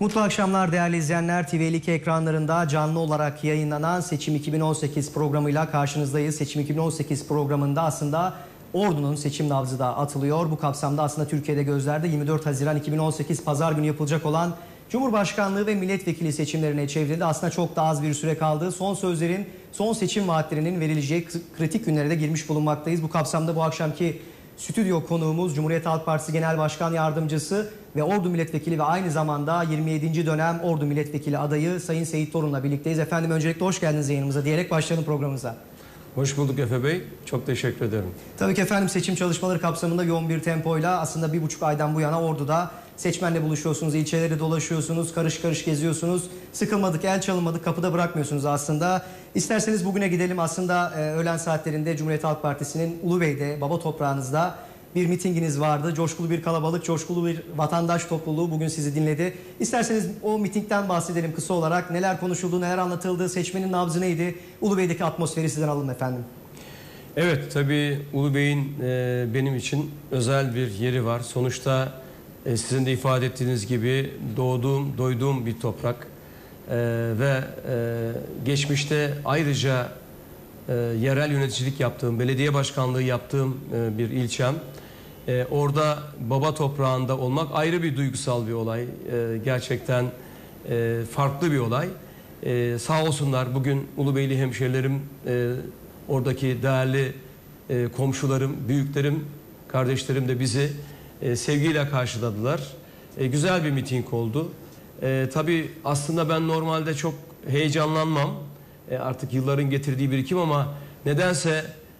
Mutlu akşamlar değerli izleyenler. TV52 ekranlarında canlı olarak yayınlanan Seçim 2018 programıyla karşınızdayız. Seçim 2018 programında aslında Ordu'nun seçim nabzı da atılıyor. Bu kapsamda aslında Türkiye'de gözlerde 24 Haziran 2018 Pazar günü yapılacak olan Cumhurbaşkanlığı ve milletvekili seçimlerine çevrildi. Aslında çok da az bir süre kaldı. Son sözlerin, son seçim vaatlerinin verileceği kritik günlere de girmiş bulunmaktayız. Bu kapsamda bu akşamki stüdyo konuğumuz Cumhuriyet Halk Partisi Genel Başkan Yardımcısı ve Ordu Milletvekili ve aynı zamanda 27. dönem Ordu Milletvekili adayı Sayın Seyit Torun'la birlikteyiz. Efendim öncelikle hoş geldiniz yayınımıza diyerek başlayalım programımıza. Hoş bulduk Efe Bey. Çok teşekkür ederim. Tabii ki efendim seçim çalışmaları kapsamında yoğun bir tempoyla aslında 1,5 aydan bu yana Ordu'da seçmenle buluşuyorsunuz, ilçeleri dolaşıyorsunuz, karış karış geziyorsunuz. Sıkılmadık, el çalınmadık, kapıda bırakmıyorsunuz aslında. İsterseniz bugüne gidelim. Aslında öğlen saatlerinde Cumhuriyet Halk Partisi'nin Ulubey'de, baba toprağınızda bir mitinginiz vardı. Coşkulu bir kalabalık, coşkulu bir vatandaş topluluğu bugün sizi dinledi. İsterseniz o mitingden bahsedelim kısa olarak. Neler konuşuldu, neler anlatıldı, seçmenin nabzı neydi? Ulubey'deki atmosferi sizden alalım efendim. Evet, tabii Ulubey'in benim için özel bir yeri var. Sonuçta sizin de ifade ettiğiniz gibi doğduğum, doyduğum bir toprak. Ve geçmişte ayrıca yerel yöneticilik yaptığım, belediye başkanlığı yaptığım bir ilçem. Orada baba toprağında olmak ayrı bir duygusal bir olay. Gerçekten farklı bir olay. Sağ olsunlar bugün Ulubeyli hemşehrilerim, oradaki değerli komşularım, büyüklerim, kardeşlerim de bizi sevgiyle karşıladılar. Güzel bir miting oldu. Tabii aslında ben normalde çok heyecanlanmam. Artık yılların getirdiği birikim ama nedense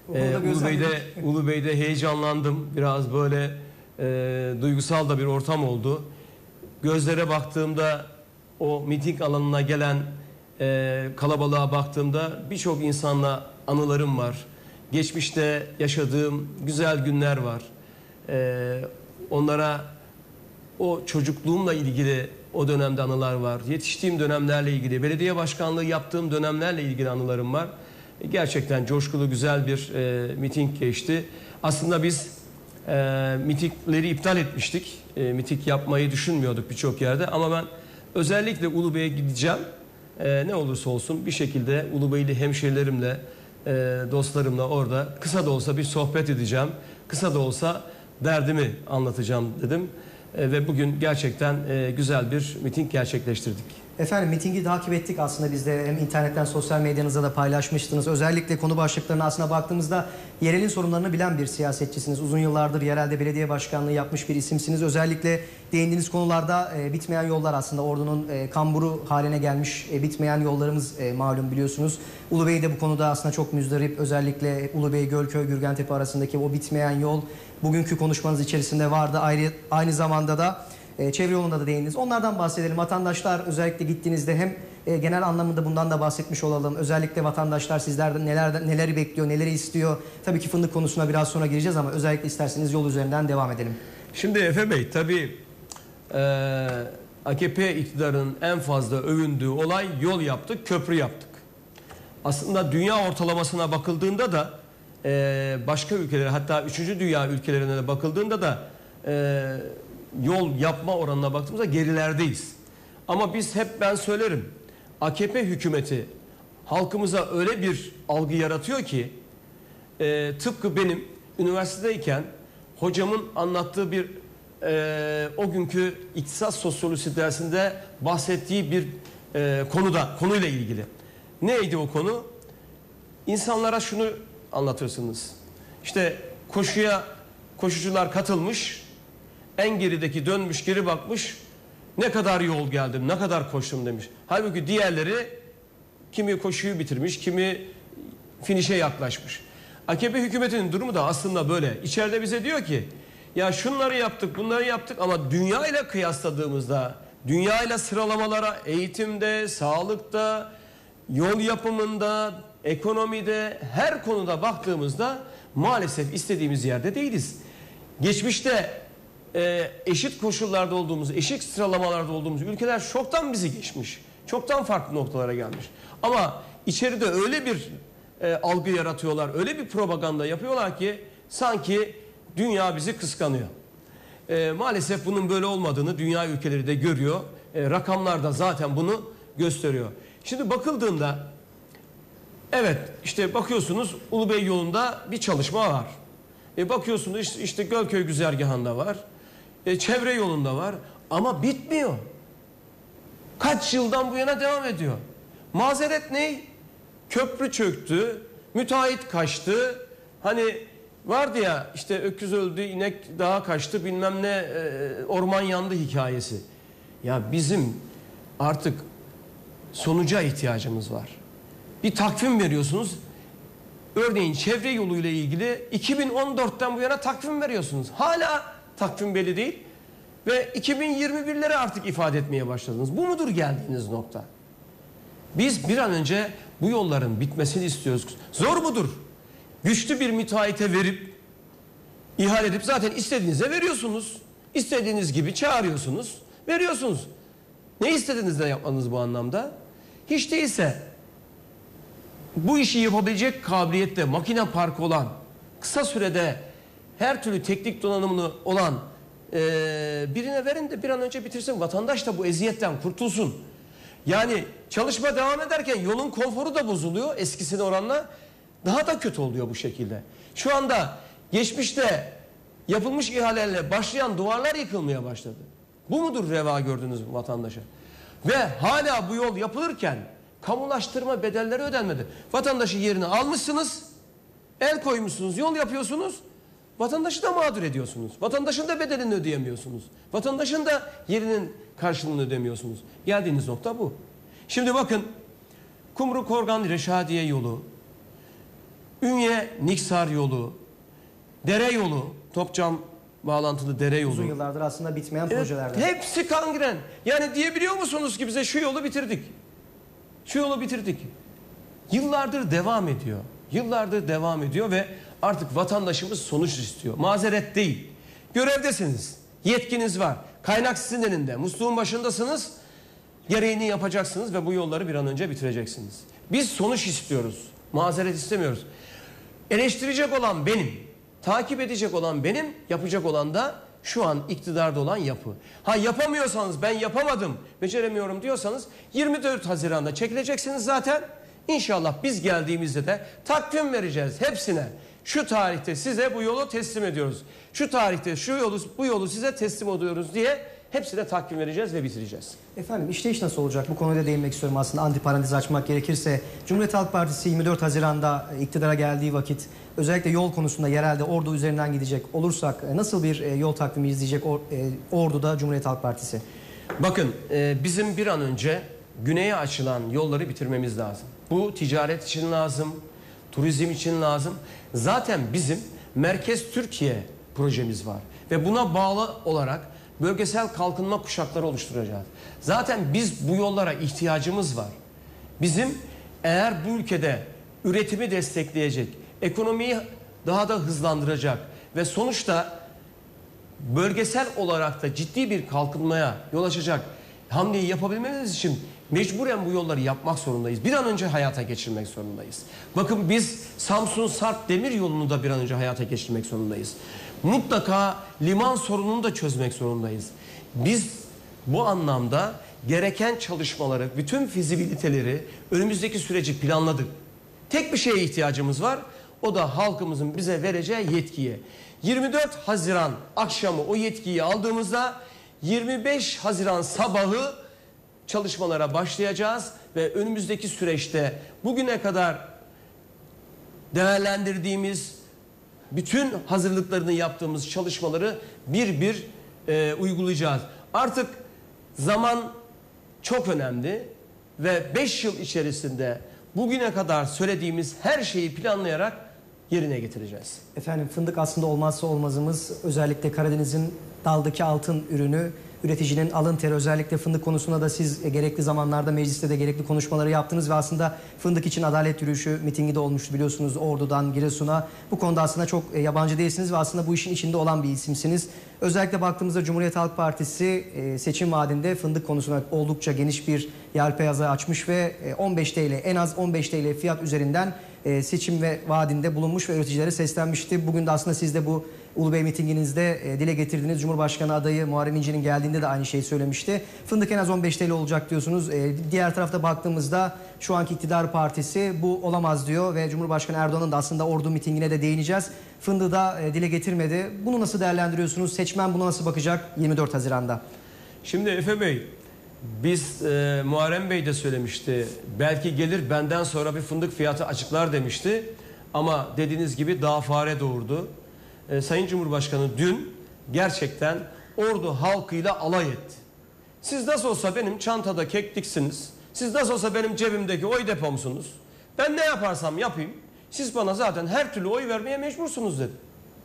Ulubey'de heyecanlandım. Biraz böyle duygusal da bir ortam oldu. Gözlere baktığımda o miting alanına gelen kalabalığa baktığımda birçok insanla anılarım var. Geçmişte yaşadığım güzel günler var. Onlara o çocukluğumla ilgili o dönemde anılar var. Yetiştiğim dönemlerle ilgili, belediye başkanlığı yaptığım dönemlerle ilgili anılarım var. Gerçekten coşkulu güzel bir miting geçti. Aslında biz mitingleri iptal etmiştik. Miting yapmayı düşünmüyorduk birçok yerde ama ben özellikle Ulubey'e gideceğim. Ne olursa olsun bir şekilde Ulubeyli hemşehrilerimle, dostlarımla orada kısa da olsa bir sohbet edeceğim. Kısa da olsa derdimi anlatacağım dedim. Ve bugün gerçekten güzel bir miting gerçekleştirdik. Efendim mitingi takip ettik aslında biz de, hem internetten sosyal medyanızda da paylaşmıştınız. Özellikle konu başlıklarına aslında baktığımızda yerelin sorunlarını bilen bir siyasetçisiniz. Uzun yıllardır yerelde belediye başkanlığı yapmış bir isimsiniz. Özellikle değindiğiniz konularda bitmeyen yollar, aslında Ordu'nun kamburu haline gelmiş bitmeyen yollarımız malum biliyorsunuz. Ulubey de bu konuda aslında çok müzdarip. Özellikle Ulubey, Gölköy, Gürgentepe arasındaki o bitmeyen yol bugünkü konuşmanız içerisinde vardı. Aynı zamanda da çevre yolunda da değindiniz. Onlardan bahsedelim. Vatandaşlar özellikle gittiğinizde hem genel anlamında bundan da bahsetmiş olalım. Özellikle vatandaşlar sizlerden neleri bekliyor, neleri istiyor. Tabii ki fındık konusuna biraz sonra gireceğiz ama özellikle isterseniz yol üzerinden devam edelim. Şimdi Efe Bey, tabii AKP iktidarının en fazla övündüğü olay yol yaptık, köprü yaptık. Aslında dünya ortalamasına bakıldığında da başka ülkelere, hatta 3. dünya ülkelerine de bakıldığında da yol yapma oranına baktığımızda gerilerdeyiz. Ama biz hep, ben söylerim, AKP hükümeti halkımıza öyle bir algı yaratıyor ki tıpkı benim üniversitedeyken hocamın anlattığı bir o günkü iktisat sosyolojisi dersinde bahsettiği bir konuyla ilgili. Neydi o konu? İnsanlara şunu anlatıyorsunuz. İşte koşucular katılmış, en gerideki dönmüş, geri bakmış, ne kadar yol geldim, ne kadar koştum demiş. Halbuki diğerleri kimi koşuyu bitirmiş, kimi finişe yaklaşmış. AKP hükümetinin durumu da aslında böyle. İçeride bize diyor ki ya şunları yaptık, bunları yaptık ama dünya ile kıyasladığımızda, dünya ile sıralamalara, eğitimde, sağlıkta, yol yapımında, ekonomide, her konuda baktığımızda maalesef istediğimiz yerde değiliz. Geçmişte eşit koşullarda olduğumuz, eşit sıralamalarda olduğumuz ülkeler çoktan bizi geçmiş. Çoktan farklı noktalara gelmiş. Ama içeride öyle bir algı yaratıyorlar, öyle bir propaganda yapıyorlar ki sanki dünya bizi kıskanıyor. Maalesef bunun böyle olmadığını dünya ülkeleri de görüyor. rakamlar da zaten bunu gösteriyor. Şimdi bakıldığında evet işte bakıyorsunuz Ulubey yolunda bir çalışma var. Bakıyorsunuz işte Gölköy güzergahında var. Çevre yolunda var ama bitmiyor. Kaç yıldan bu yana devam ediyor. Mazeret ne? Köprü çöktü, müteahhit kaçtı. Hani vardı ya işte öküz öldü, inek dağa kaçtı, bilmem ne orman yandı hikayesi. Ya bizim artık sonuca ihtiyacımız var. Bir takvim veriyorsunuz. Örneğin çevre yoluyla ilgili 2014'ten bu yana takvim veriyorsunuz. Hala takvim belli değil. Ve 2021'leri artık ifade etmeye başladınız. Bu mudur geldiğiniz nokta? Biz bir an önce bu yolların bitmesini istiyoruz. Zor mudur? Güçlü bir müteahhite verip, ihale edip zaten istediğinize veriyorsunuz. İstediğiniz gibi çağırıyorsunuz, veriyorsunuz. Ne istediğinizden yapmanız bu anlamda? Hiç değilse bu işi yapabilecek kabiliyette makine parkı olan, kısa sürede her türlü teknik donanımlı olan birine verin de bir an önce bitirsin. Vatandaş da bu eziyetten kurtulsun. Yani çalışma devam ederken yolun konforu da bozuluyor eskisine oranla. Daha da kötü oluyor bu şekilde. Şu anda geçmişte yapılmış ihalelerle başlayan duvarlar yıkılmaya başladı. Bu mudur reva gördünüz vatandaşa? Ve hala bu yol yapılırken kamulaştırma bedelleri ödenmedi. Vatandaşı yerine almışsınız, el koymuşsunuz, yol yapıyorsunuz. Vatandaşı da mağdur ediyorsunuz. Vatandaşın da bedelini ödeyemiyorsunuz. Vatandaşın da yerinin karşılığını ödemiyorsunuz. Geldiğiniz nokta bu. Şimdi bakın Kumru-Korgan-Reşadiye yolu, Ünye-Niksar yolu, dere yolu, Topçam bağlantılı dere yolu. Uzun yıllardır aslında bitmeyen projelerden. Hepsi kangren. Yani diyebiliyor musunuz ki bize şu yolu bitirdik. Şu yolu bitirdik. Yıllardır devam ediyor. Yıllardır devam ediyor ve artık vatandaşımız sonuç istiyor. Mazeret değil. Görevdesiniz. Yetkiniz var. Kaynak sizin elinde. Musluğun başındasınız. Gereğini yapacaksınız ve bu yolları bir an önce bitireceksiniz. Biz sonuç istiyoruz. Mazeret istemiyoruz. Eleştirecek olan benim. Takip edecek olan benim. Yapacak olan da şu an iktidarda olan yapı. Ha yapamıyorsanız ben yapamadım, beceremiyorum diyorsanız 24 Haziran'da çekileceksiniz zaten. İnşallah biz geldiğimizde de takvim vereceğiz hepsine. Şu tarihte size bu yolu teslim ediyoruz. Şu tarihte bu yolu size teslim ediyoruz diye hepsine takvim vereceğiz ve bitireceğiz. Efendim işleyiş nasıl olacak? Bu konuda değinmek istiyorum aslında. Antiparantez açmak gerekirse. Cumhuriyet Halk Partisi 24 Haziran'da iktidara geldiği vakit özellikle yol konusunda yerelde Ordu üzerinden gidecek olursak nasıl bir yol takvimi izleyecek Ordu'da Cumhuriyet Halk Partisi? Bakın bizim bir an önce güneye açılan yolları bitirmemiz lazım. Bu ticaret için lazım, turizm için lazım. Zaten bizim Merkez Türkiye projemiz var ve buna bağlı olarak bölgesel kalkınma kuşakları oluşturacağız. Zaten biz bu yollara ihtiyacımız var. Bizim eğer bu ülkede üretimi destekleyecek, ekonomiyi daha da hızlandıracak ve sonuçta bölgesel olarak da ciddi bir kalkınmaya yol açacak hamleyi yapabilmemiz için mecburen bu yolları yapmak zorundayız. Bir an önce hayata geçirmek zorundayız. Bakın biz Samsun-Sarp demir yolunu da bir an önce hayata geçirmek zorundayız. Mutlaka liman sorununu da çözmek zorundayız. Biz bu anlamda gereken çalışmaları, bütün fizibiliteleri, önümüzdeki süreci planladık. Tek bir şeye ihtiyacımız var. O da halkımızın bize vereceği yetkiye. 24 Haziran akşamı o yetkiyi aldığımızda 25 Haziran sabahı çalışmalara başlayacağız ve önümüzdeki süreçte bugüne kadar değerlendirdiğimiz bütün hazırlıklarını yaptığımız çalışmaları bir bir uygulayacağız. Artık zaman çok önemli ve 5 yıl içerisinde bugüne kadar söylediğimiz her şeyi planlayarak yerine getireceğiz. Efendim fındık aslında olmazsa olmazımız. Özellikle Karadeniz'in daldaki altın ürünü. Üreticinin alın teri, özellikle fındık konusunda da siz gerekli zamanlarda mecliste de gerekli konuşmaları yaptınız ve aslında fındık için adalet yürüyüşü mitingi de olmuştu biliyorsunuz Ordu'dan Giresun'a. Bu konuda aslında çok yabancı değilsiniz ve aslında bu işin içinde olan bir isimsiniz. Özellikle baktığımızda Cumhuriyet Halk Partisi seçim vaadinde fındık konusuna oldukça geniş bir yelpaze açmış ve 15 TL, en az 15 TL fiyat üzerinden seçim ve vaadinde bulunmuş ve üreticilere seslenmişti. Bugün de aslında siz de bu Ulubey mitinginizde dile getirdiğiniz Cumhurbaşkanı adayı Muharrem İnce'nin geldiğinde de aynı şeyi söylemişti. Fındık en az 15 TL olacak diyorsunuz. Diğer tarafta baktığımızda şu anki iktidar partisi bu olamaz diyor ve Cumhurbaşkanı Erdoğan'ın da aslında Ordu mitingine de değineceğiz. Fındığı da dile getirmedi. Bunu nasıl değerlendiriyorsunuz? Seçmen buna nasıl bakacak 24 Haziran'da? Şimdi Efe Bey, biz Muharrem Bey de söylemişti. Belki gelir benden sonra bir fındık fiyatı açıklar demişti. Ama dediğiniz gibi daha fare doğurdu. Sayın Cumhurbaşkanı dün gerçekten Ordu halkıyla alay etti. Siz nasıl olsa benim çantada kekliksiniz. Siz nasıl olsa benim cebimdeki oy depomsunuz. Ben ne yaparsam yapayım, siz bana zaten her türlü oy vermeye mecbursunuz dedi.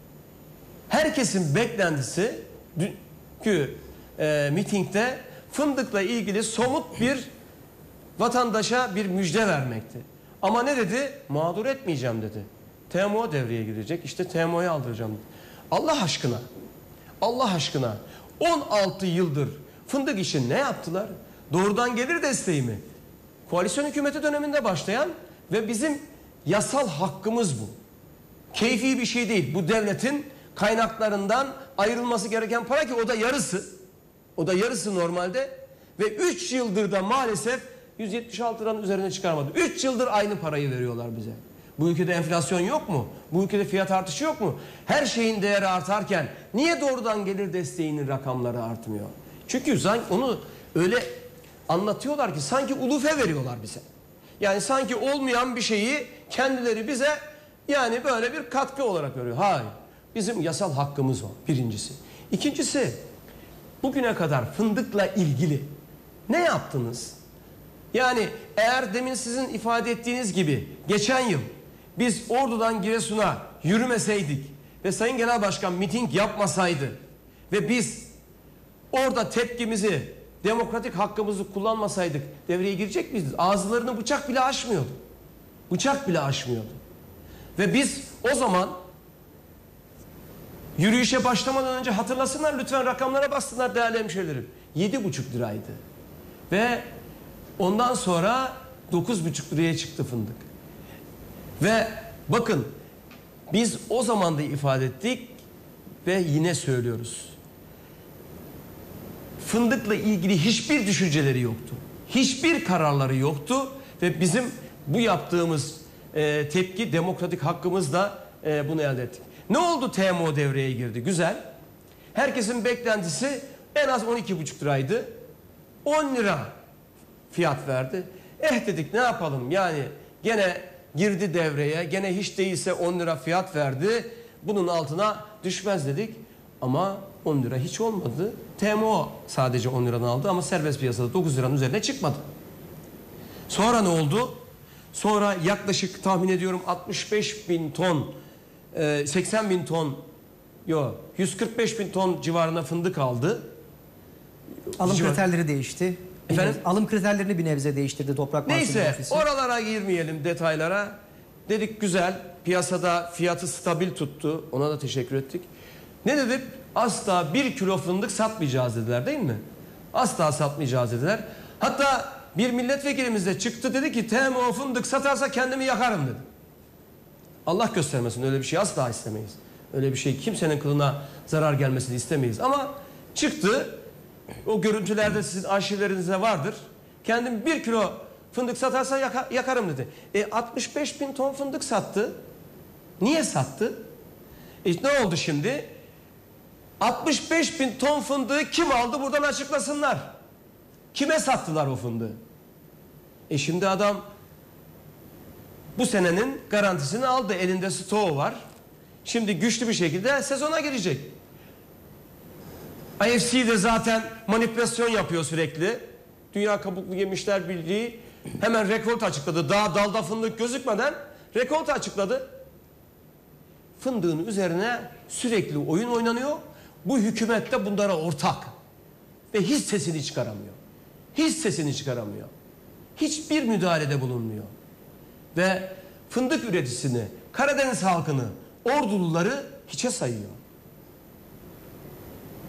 Herkesin beklentisi dünkü mitingde fındıkla ilgili somut bir vatandaşa bir müjde vermekti. Ama ne dedi? Mağdur etmeyeceğim dedi. TMO devreye girecek. İşte TMO'yu aldıracağım dedi. Allah aşkına, Allah aşkına 16 yıldır fındık için ne yaptılar? Doğrudan gelir desteği mi? Koalisyon hükümeti döneminde başlayan ve bizim yasal hakkımız bu. Keyfi bir şey değil. Bu devletin kaynaklarından ayrılması gereken para ki o da yarısı. O da yarısı normalde ve 3 yıldır da maalesef 176 liranın üzerine çıkarmadı. 3 yıldır aynı parayı veriyorlar bize. Bu ülkede enflasyon yok mu? Bu ülkede fiyat artışı yok mu? Her şeyin değeri artarken niye doğrudan gelir desteğinin rakamları artmıyor? Çünkü onu öyle anlatıyorlar ki sanki ulufe veriyorlar bize. Yani sanki olmayan bir şeyi kendileri bize yani böyle bir katkı olarak veriyor. Hayır. Bizim yasal hakkımız o birincisi. İkincisi, bugüne kadar fındıkla ilgili ne yaptınız? Yani eğer demin sizin ifade ettiğiniz gibi geçen yıl biz Ordu'dan Giresun'a yürümeseydik ve Sayın Genel Başkan miting yapmasaydı ve biz orada tepkimizi, demokratik hakkımızı kullanmasaydık devreye girecek miydik? Ağızlarını bıçak bile aşmıyordu. Bıçak bile aşmıyordu. Ve biz o zaman yürüyüşe başlamadan önce hatırlasınlar lütfen, rakamlara bassınlar değerli hemşehrilerim. 7,5 liraydı. Ve ondan sonra 9,5 liraya çıktı fındık. Ve bakın biz o zaman da ifade ettik ve yine söylüyoruz. Fındıkla ilgili hiçbir düşünceleri yoktu. Hiçbir kararları yoktu ve bizim bu yaptığımız tepki, demokratik hakkımızla bunu elde ettik. Ne oldu? TMO devreye girdi. Güzel. Herkesin beklentisi en az 12,5 liraydı. 10 lira fiyat verdi. Dedik ne yapalım yani gene girdi devreye, gene hiç değilse 10 lira fiyat verdi. Bunun altına düşmez dedik ama 10 lira hiç olmadı. TMO sadece 10 liradan aldı ama serbest piyasada 9 liranın üzerine çıkmadı. Sonra ne oldu? Sonra yaklaşık tahmin ediyorum 65 bin ton, 80 bin ton, yok 145 bin ton civarında fındık aldı. Alım kriterleri değişti. Efendim? Alım kriterlerini bir nebze değiştirdi Toprak Mahsulleri Neyse Ofisi. oralara girmeyelim, detaylara. Dedik güzel, piyasada fiyatı stabil tuttu. Ona da teşekkür ettik. Ne dedik? Asla 1 kilo fındık satmayacağız dediler değil mi? Asla satmayacağız dediler. Hatta bir milletvekilimiz de çıktı dedi ki TMO fındık satarsa kendimi yakarım dedi. Allah göstermesin, öyle bir şey asla istemeyiz. Öyle bir şey kimsenin kılına zarar gelmesini istemeyiz. Ama çıktı, o görüntülerde sizin arşivlerinizde vardır. Kendim 1 kilo fındık satarsa yakarım dedi. 65 bin ton fındık sattı. Niye sattı? Ne oldu şimdi? 65 bin ton fındığı kim aldı buradan açıklasınlar. Kime sattılar o fındığı? Şimdi adam bu senenin garantisini aldı. Elinde stoğu var. Şimdi güçlü bir şekilde sezona girecek. IFC de zaten manipülasyon yapıyor sürekli. Dünya Kabuklu Yemişler Birliği hemen rekolte açıkladı. Daha dalda fındık gözükmeden rekolte açıkladı. Fındığın üzerine sürekli oyun oynanıyor. Bu hükümet de bunlara ortak. Ve hiç sesini çıkaramıyor. Hiç sesini çıkaramıyor. Hiçbir müdahalede bulunmuyor. Ve fındık üreticisini, Karadeniz halkını, Orduluları hiçe sayıyor.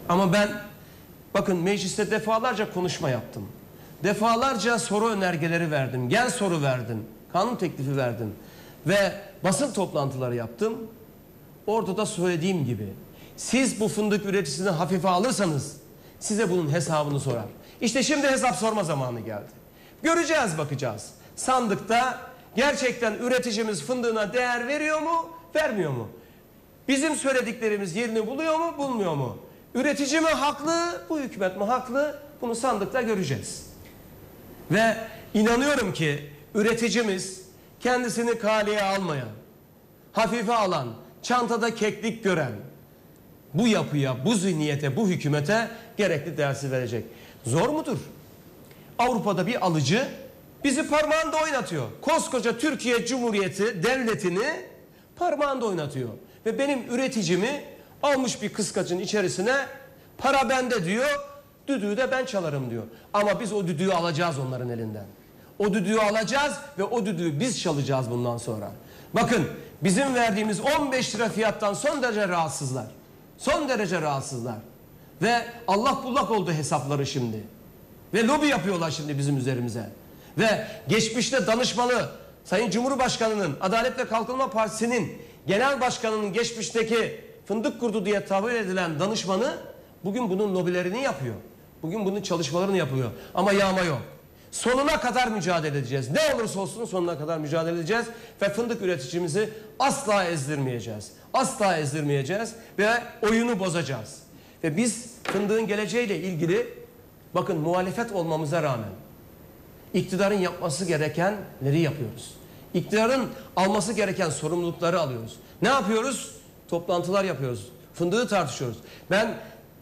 Ama ben bakın mecliste defalarca konuşma yaptım. Defalarca soru önergeleri verdim. Gel soru verdim. Kanun teklifi verdim. Ve basın toplantıları yaptım. Orada da söylediğim gibi siz bu fındık üreticisini hafife alırsanız size bunun hesabını sorar. İşte şimdi hesap sorma zamanı geldi. Göreceğiz, bakacağız. Sandıkta gerçekten üreticimiz fındığına değer veriyor mu, vermiyor mu? Bizim söylediklerimiz yerini buluyor mu, bulmuyor mu? Üretici mi haklı, bu hükümet mi haklı? Bunu sandıkta göreceğiz. Ve inanıyorum ki üreticimiz kendisini kaleye almayan, hafife alan, çantada keklik gören bu yapıya, bu zihniyete, bu hükümete gerekli dersi verecek. Zor mudur? Avrupa'da bir alıcı bizi parmağında oynatıyor. Koskoca Türkiye Cumhuriyeti devletini parmağında oynatıyor. Ve benim üreticimi almış bir kıskacın içerisine, para bende diyor, düdüğü de ben çalarım diyor. Ama biz o düdüğü alacağız onların elinden. O düdüğü alacağız ve o düdüğü biz çalacağız bundan sonra. Bakın bizim verdiğimiz 15 lira fiyattan son derece rahatsızlar. Son derece rahatsızlar. Ve Allah bullak oldu hesapları şimdi. Ve lobi yapıyorlar şimdi bizim üzerimize. Ve geçmişte danışmanı Sayın Cumhurbaşkanı'nın, Adalet ve Kalkınma Partisi'nin genel başkanının geçmişteki fındık kurdu diye tabir edilen danışmanı bugün bunun lobilerini yapıyor. Bugün bunun çalışmalarını yapıyor. Ama yağma yok. Sonuna kadar mücadele edeceğiz. Ne olursa olsun sonuna kadar mücadele edeceğiz. Ve fındık üreticimizi asla ezdirmeyeceğiz. Asla ezdirmeyeceğiz ve oyunu bozacağız. Ve biz fındığın geleceğiyle ilgili bakın muhalefet olmamıza rağmen iktidarın yapması gerekenleri yapıyoruz. İktidarın alması gereken sorumlulukları alıyoruz. Ne yapıyoruz? Toplantılar yapıyoruz. Fındığı tartışıyoruz. Ben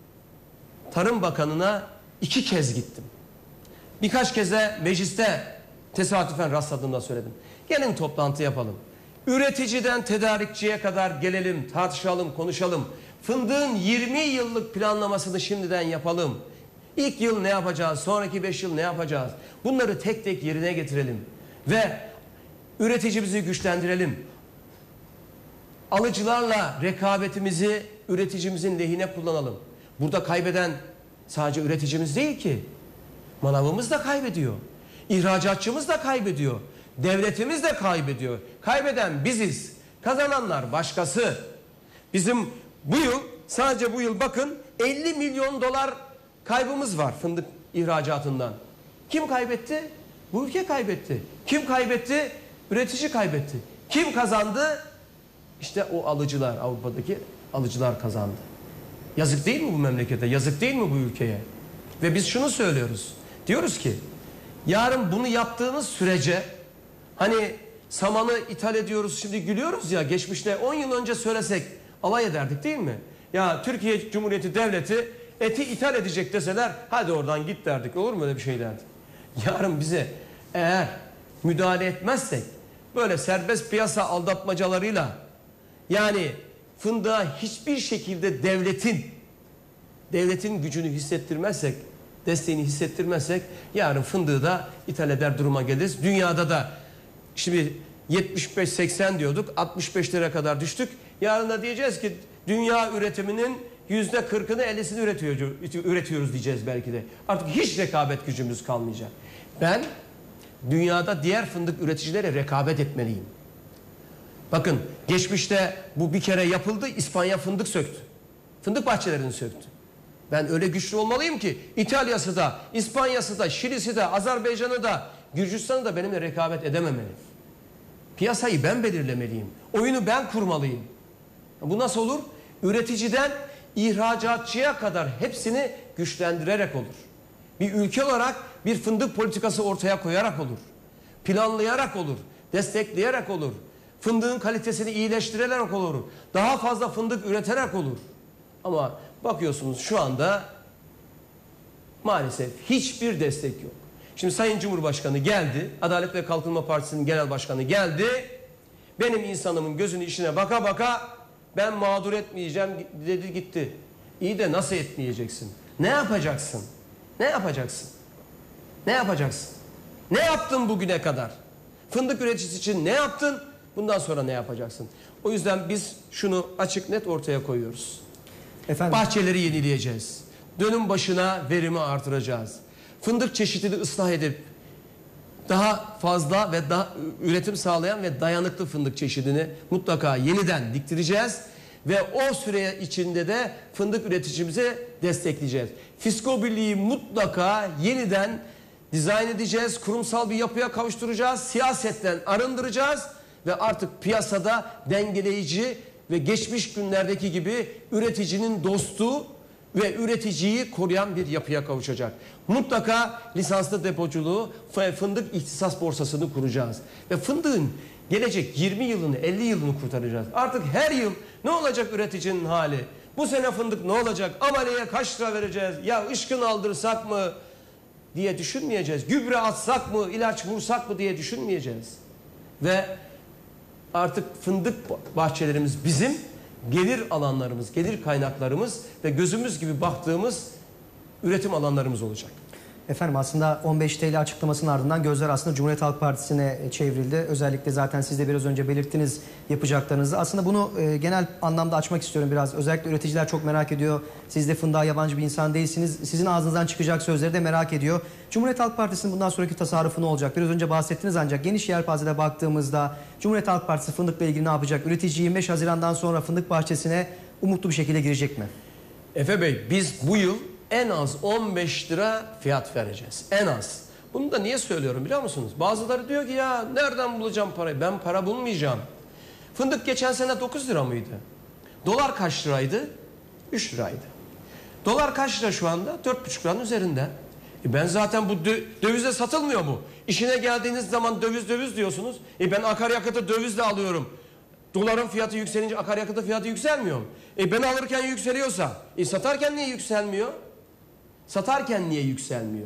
Tarım Bakanı'na 2 kez gittim. Birkaç kez de mecliste tesadüfen rastladığımda söyledim. Gelin toplantı yapalım. Üreticiden tedarikçiye kadar gelelim, tartışalım, konuşalım. Fındığın 20 yıllık planlamasını şimdiden yapalım. İlk yıl ne yapacağız, sonraki 5 yıl ne yapacağız? Bunları tek tek yerine getirelim. Ve üreticimizi güçlendirelim. Alıcılarla rekabetimizi üreticimizin lehine kullanalım. Burada kaybeden sadece üreticimiz değil ki. Manavımız da kaybediyor. İhracatçımız da kaybediyor. Devletimiz de kaybediyor. Kaybeden biziz. Kazananlar başkası. Bizim bu yıl, sadece bu yıl bakın 50 milyon dolar kaybımız var fındık ihracatından. Kim kaybetti? Bu ülke kaybetti. Kim kaybetti? Üretici kaybetti. Kim kazandı? İşte o alıcılar, Avrupa'daki alıcılar kazandı. Yazık değil mi bu memlekete? Yazık değil mi bu ülkeye? Ve biz şunu söylüyoruz. Diyoruz ki yarın bunu yaptığınız sürece hani samanı ithal ediyoruz, şimdi gülüyoruz ya, geçmişte 10 yıl önce söylesek alay ederdik değil mi? Ya Türkiye Cumhuriyeti Devleti eti ithal edecek deseler hadi oradan git derdik. Olur mu öyle bir şey derdik. Yarın bize eğer müdahale etmezsek böyle serbest piyasa aldatmacalarıyla yani fındığa hiçbir şekilde devletin gücünü hissettirmezsek, desteğini hissettirmezsek yarın fındığı da ithal eder duruma geliriz. Dünyada da şimdi 75-80 diyorduk, 65'lere kadar düştük. Yarın da diyeceğiz ki dünya üretiminin %40'ını 50'sini üretiyoruz diyeceğiz belki de. Artık hiç rekabet gücümüz kalmayacak. Ben dünyada diğer fındık üreticilere rekabet etmeliyim. Bakın geçmişte bu bir kere yapıldı, İspanya fındık söktü. Fındık bahçelerini söktü. Ben öyle güçlü olmalıyım ki İtalya'sı da, İspanya'sı da, Şili'si de, Azerbaycan'ı da, Gürcistan'ı da benimle rekabet edememeli. Piyasayı ben belirlemeliyim. Oyunu ben kurmalıyım. Bu nasıl olur? Üreticiden ihracatçıya kadar hepsini güçlendirerek olur. Bir ülke olarak bir fındık politikası ortaya koyarak olur. Planlayarak olur. Destekleyerek olur. Fındığın kalitesini iyileştirerek olur. Daha fazla fındık üreterek olur. Ama bakıyorsunuz şu anda maalesef hiçbir destek yok. Şimdi Sayın Cumhurbaşkanı geldi. Adalet ve Kalkınma Partisi'nin genel başkanı geldi. Benim insanımın gözünün içine baka baka ben mağdur etmeyeceğim dedi gitti. İyi de nasıl etmeyeceksin? Ne yapacaksın? Ne yapacaksın? Ne yapacaksın? Ne yaptın bugüne kadar? Fındık üreticisi için ne yaptın? Bundan sonra ne yapacaksın? O yüzden biz şunu açık net ortaya koyuyoruz. Efendim? Bahçeleri yenileyeceğiz. Dönüm başına verimi artıracağız. Fındık çeşidini ıslah edip daha fazla ve daha üretim sağlayan ve dayanıklı fındık çeşidini mutlaka yeniden diktireceğiz. Ve o süre içinde de fındık üreticimizi destekleyeceğiz. Fisko Birliği mutlaka yeniden dizayn edeceğiz. Kurumsal bir yapıya kavuşturacağız. Siyasetten arındıracağız. Ve artık piyasada dengeleyici ve geçmiş günlerdeki gibi üreticinin dostu ve üreticiyi koruyan bir yapıya kavuşacak. Mutlaka lisanslı depoculuğu ve fındık ihtisas borsasını kuracağız. Ve fındığın gelecek 20 yılını 50 yılını kurtaracağız. Artık her yıl ne olacak üreticinin hali? Bu sene fındık ne olacak? Ameleye kaç lira vereceğiz? Ya ışkın aldırsak mı diye düşünmeyeceğiz. Gübre atsak mı, ilaç vursak mı diye düşünmeyeceğiz. Ve artık fındık bahçelerimiz bizim gelir alanlarımız, gelir kaynaklarımız ve gözümüz gibi baktığımız üretim alanlarımız olacak. Efendim aslında 15 TL açıklamasının ardından gözler aslında Cumhuriyet Halk Partisi'ne çevrildi. Özellikle zaten siz de biraz önce belirttiniz yapacaklarınızı. Aslında bunu genel anlamda açmak istiyorum biraz. Özellikle üreticiler çok merak ediyor. Siz de fındığa yabancı bir insan değilsiniz. Sizin ağzınızdan çıkacak sözleri de merak ediyor. Cumhuriyet Halk Partisi'nin bundan sonraki tasarrufu ne olacak? Biraz önce bahsettiniz ancak geniş yelpazede baktığımızda Cumhuriyet Halk Partisi fındıkla ilgili ne yapacak? Üretici 25 Haziran'dan sonra fındık bahçesine umutlu bir şekilde girecek mi? Efe Bey, biz bu yıl en az 15 lira fiyat vereceğiz. En az. Bunu da niye söylüyorum biliyor musunuz? Bazıları diyor ki ya nereden bulacağım parayı? Ben para bulmayacağım. Fındık geçen sene 9 lira mıydı? Dolar kaç liraydı? 3 liraydı. Dolar kaç lira şu anda? 4,5 liranın üzerinde. Ben zaten bu dövizle satılmıyor mu? İşine geldiğiniz zaman döviz diyorsunuz. Ben akaryakıtı dövizle alıyorum. Doların fiyatı yükselince akaryakıtın fiyatı yükselmiyor mu? Ben alırken yükseliyorsa satarken niye yükselmiyor? Satarken niye yükselmiyor?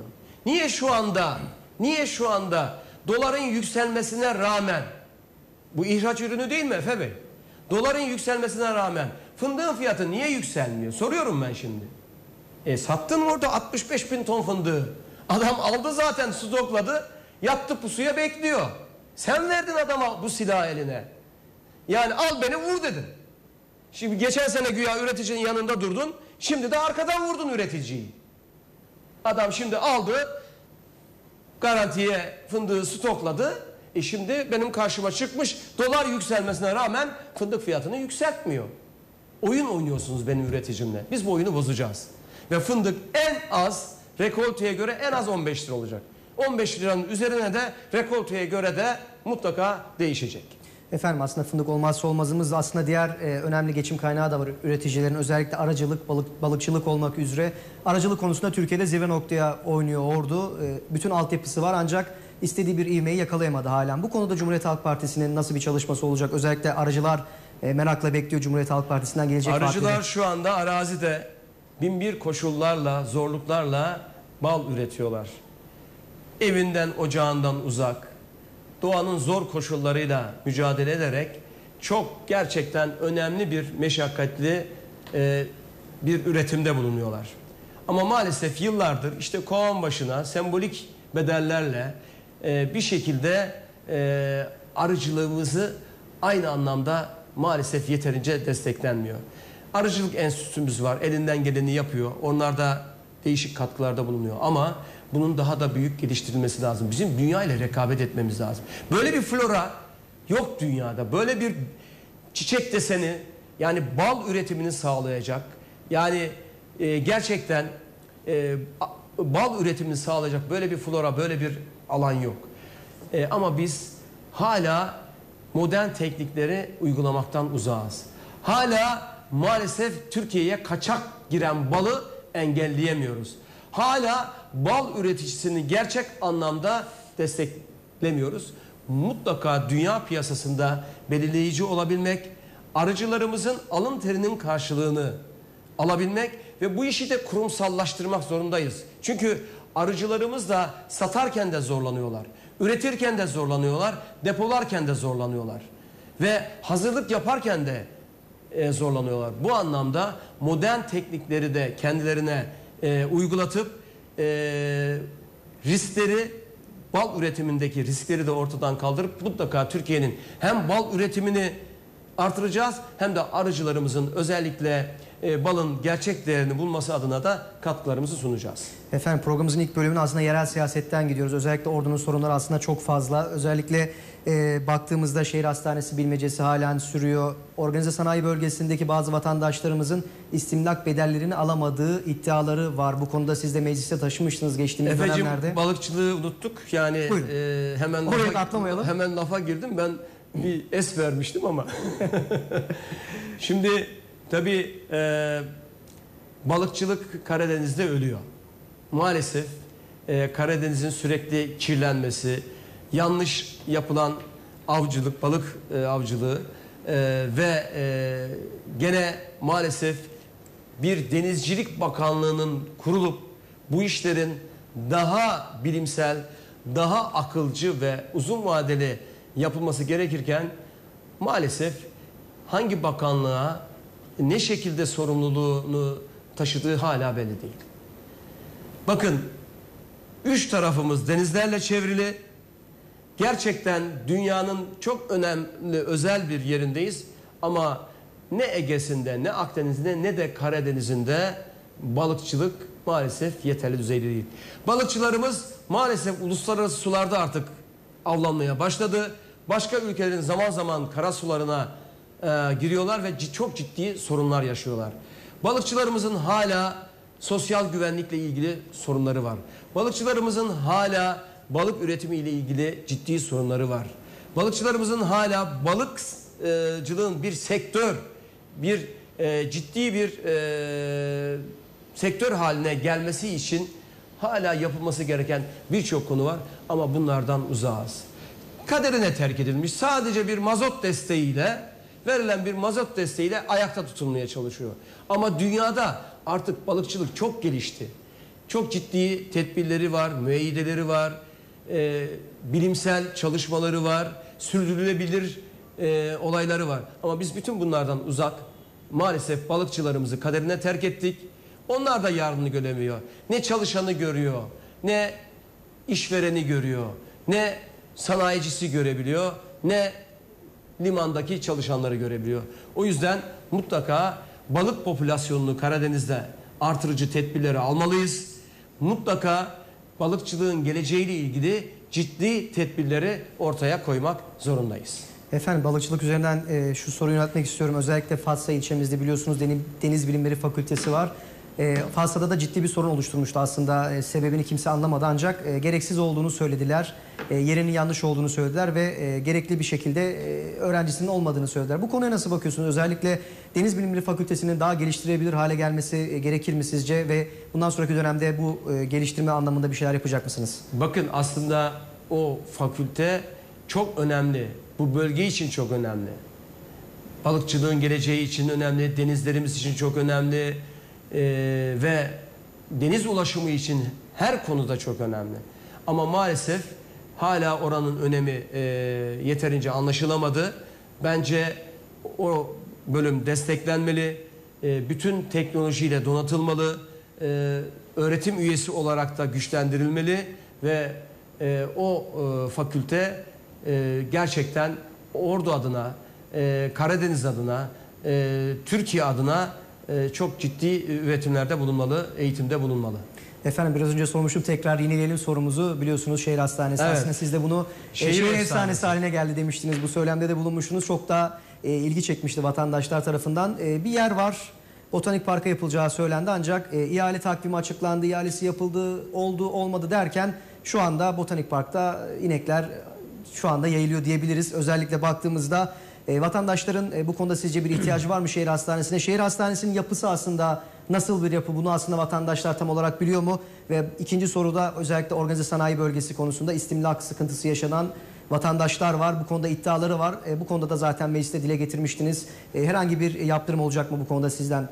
Niye şu anda doların yükselmesine rağmen, bu ihraç ürünü değil mi Efe Bey? Doların yükselmesine rağmen fındığın fiyatı niye yükselmiyor? Soruyorum ben şimdi. Sattın orada 65 bin ton fındığı. Adam aldı zaten, stokladı, yattı pusuya bekliyor. Sen verdin adama bu silahı eline. Yani al beni vur dedin. Şimdi geçen sene güya üreticinin yanında durdun. Şimdi de arkadan vurdun üreticiyi. Adam şimdi aldı, garantiye fındığı stokladı. Şimdi benim karşıma çıkmış, dolar yükselmesine rağmen fındık fiyatını yükseltmiyor. Oyun oynuyorsunuz benim üreticimle. Biz bu oyunu bozacağız. Ve fındık en az rekolteye göre en az 15 lira olacak. 15 liranın üzerine de rekolteye göre de mutlaka değişecek. Efendim aslında fındık olmazsa olmazımız, aslında diğer önemli geçim kaynağı da var üreticilerin, özellikle aracılık, balıkçılık olmak üzere. Aracılık konusunda Türkiye'de zirve noktaya oynuyor Ordu. Bütün altyapısı var ancak istediği bir ivmeyi yakalayamadı halen. Bu konuda Cumhuriyet Halk Partisi'nin nasıl bir çalışması olacak? Özellikle aracılar merakla bekliyor Cumhuriyet Halk Partisi'nden gelecek Aracılar vaatleri. şu anda arazide binbir koşullarla, zorluklarla bal üretiyorlar. Evinden, ocağından uzak, doğanın zor koşullarıyla mücadele ederek çok gerçekten önemli bir meşakkatli bir üretimde bulunuyorlar. Ama maalesef yıllardır işte kovan başına sembolik bedellerle bir şekilde arıcılığımızı aynı anlamda maalesef yeterince desteklenmiyor. Arıcılık enstitümüz var, elinden geleni yapıyor. Onlar da değişik katkılarda bulunuyor ama bunun daha da büyük geliştirilmesi lazım. Bizim dünya ile rekabet etmemiz lazım. Böyle bir flora yok dünyada. Böyle bir çiçek deseni, yani bal üretimini sağlayacak, yani gerçekten bal üretimini sağlayacak böyle bir flora, böyle bir alan yok. Ama biz hala modern teknikleri uygulamaktan uzağız. Hala maalesef Türkiye'ye kaçak giren balı engelleyemiyoruz. Hala bal üreticisini gerçek anlamda desteklemiyoruz. Mutlaka dünya piyasasında belirleyici olabilmek, arıcılarımızın alın terinin karşılığını alabilmek ve bu işi de kurumsallaştırmak zorundayız. Çünkü arıcılarımız da satarken de zorlanıyorlar, üretirken de zorlanıyorlar, depolarken de zorlanıyorlar ve hazırlık yaparken de zorlanıyorlar. Bu anlamda modern teknikleri de kendilerine uygulatıp riskleri, bal üretimindeki riskleri de ortadan kaldırıp mutlaka Türkiye'nin hem bal üretimini artıracağız hem de arıcılarımızın özellikle balın gerçek değerini bulması adına da katkılarımızı sunacağız. Efendim programımızın ilk bölümünün aslında yerel siyasetten gidiyoruz. Özellikle Ordu'nun sorunları aslında çok fazla. Özellikle baktığımızda şehir hastanesi bilmecesi halen sürüyor. Organize sanayi bölgesindeki bazı vatandaşlarımızın istimlak bedellerini alamadığı iddiaları var. Bu konuda siz de meclise taşımıştınız geçtiğimiz dönemlerde. Balıkçılığı unuttuk. Yani hemen oraya atlamayalım. Hemen lafa girdim. Ben bir es vermiştim ama. Şimdi tabii balıkçılık Karadeniz'de ölüyor. Maalesef Karadeniz'in sürekli kirlenmesi, yanlış yapılan avcılık, balık avcılığı ve gene maalesef bir Denizcilik Bakanlığı'nın kurulup bu işlerin daha bilimsel, daha akılcı ve uzun vadeli yapılması gerekirken maalesef hangi bakanlığa ne şekilde sorumluluğunu taşıdığı hala belli değil. Bakın, üç tarafımız denizlerle çevrili. Gerçekten dünyanın çok önemli, özel bir yerindeyiz. Ama ne Ege'sinde, ne Akdeniz'de, ne de Karadeniz'inde balıkçılık maalesef yeterli düzeyde değil. Balıkçılarımız maalesef uluslararası sularda artık avlanmaya başladı. Başka ülkelerin zaman zaman kara sularına giriyorlar ve çok ciddi sorunlar yaşıyorlar. Balıkçılarımızın hala sosyal güvenlikle ilgili sorunları var. Balıkçılarımızın hala balık üretimi ile ilgili ciddi sorunları var. Balıkçılarımızın hala balıkçılığın bir sektör, ciddi bir sektör haline gelmesi için hala yapılması gereken birçok konu var ama bunlardan uzağız. Kaderine terk edilmiş, sadece bir mazot desteğiyle, verilen bir mazot desteğiyle ayakta tutulmaya çalışıyor. Ama dünyada artık balıkçılık çok gelişti. Çok ciddi tedbirleri var, müeyyideleri var, bilimsel çalışmaları var, sürdürülebilir olayları var. Ama biz bütün bunlardan uzak, maalesef balıkçılarımızı kaderine terk ettik. Onlar da yarını göremiyor. Ne çalışanı görüyor, ne işvereni görüyor, ne sanayicisi görebiliyor, ne limandaki çalışanları görebiliyor. O yüzden mutlaka balık popülasyonunu Karadeniz'de artırıcı tedbirleri almalıyız. Mutlaka balıkçılığın geleceğiyle ilgili ciddi tedbirleri ortaya koymak zorundayız. Efendim balıkçılık üzerinden şu soruyu yöneltmek istiyorum. Özellikle Fatsa ilçemizde biliyorsunuz Deniz Bilimleri Fakültesi var. Fatsa'da da ciddi bir sorun oluşturmuştu aslında. Sebebini kimse anlamadı ancak gereksiz olduğunu söylediler. Yerinin yanlış olduğunu söylediler ve gerekli bir şekilde öğrencisinin olmadığını söylediler. Bu konuya nasıl bakıyorsunuz? Özellikle Deniz Bilimleri Fakültesinin daha geliştirebilir hale gelmesi gerekir mi sizce? Ve bundan sonraki dönemde bu geliştirme anlamında bir şeyler yapacak mısınız? Bakın aslında o fakülte çok önemli. Bu bölge için çok önemli. Balıkçılığın geleceği için önemli. Denizlerimiz için çok önemli. Ve deniz ulaşımı için her konuda çok önemli. Ama maalesef hala oranın önemi yeterince anlaşılamadı. Bence o bölüm desteklenmeli. Bütün teknolojiyle donatılmalı. Öğretim üyesi olarak da güçlendirilmeli ve o fakülte gerçekten Ordu adına, Karadeniz adına, Türkiye adına çok ciddi üretimlerde bulunmalı, eğitimde bulunmalı. Efendim biraz önce sormuştum, tekrar yineleyelim sorumuzu. Biliyorsunuz şehir hastanesi, evet, aslında siz de bunu şehir efsanesi haline geldi demiştiniz. Bu söylemde de bulunmuştunuz. Çok da ilgi çekmişti vatandaşlar tarafından. Bir yer var, Botanik Park'a yapılacağı söylendi ancak ihale takvimi açıklandı, ihalesi yapıldı, oldu olmadı derken şu anda Botanik Park'ta inekler şu anda yayılıyor diyebiliriz. Özellikle baktığımızda vatandaşların bu konuda sizce bir ihtiyacı var mı şehir hastanesine? Şehir hastanesinin yapısı aslında nasıl bir yapı? Bunu aslında vatandaşlar tam olarak biliyor mu? Ve ikinci soruda özellikle organize sanayi bölgesi konusunda istimlak sıkıntısı yaşanan vatandaşlar var. Bu konuda iddiaları var. Bu konuda da zaten mecliste dile getirmiştiniz. Herhangi bir yaptırım olacak mı bu konuda sizden?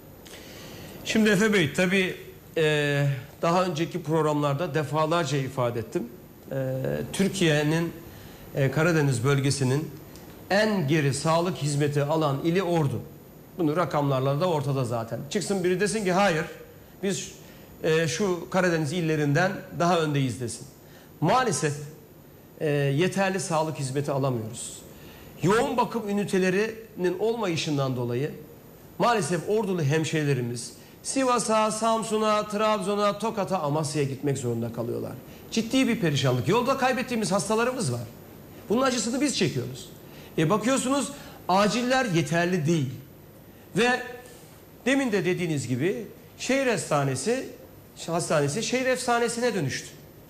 Şimdi Efe Bey, tabii daha önceki programlarda defalarca ifade ettim. Türkiye'nin Karadeniz bölgesinin en geri sağlık hizmeti alan ili Ordu. Bunu rakamlarla da ortada zaten. Çıksın biri desin ki hayır, biz şu Karadeniz illerinden daha öndeyiz desin. Maalesef yeterli sağlık hizmeti alamıyoruz. Yoğun bakım ünitelerinin olmayışından dolayı maalesef Ordulu hemşehrilerimiz Sivas'a, Samsun'a, Trabzon'a, Tokat'a, Amasya'ya gitmek zorunda kalıyorlar. Ciddi bir perişanlık. Yolda kaybettiğimiz hastalarımız var. Bunun acısını biz çekiyoruz. Bakıyorsunuz aciller yeterli değil. Ve demin de dediğiniz gibi şehir hastanesi şehir efsanesine dönüştü.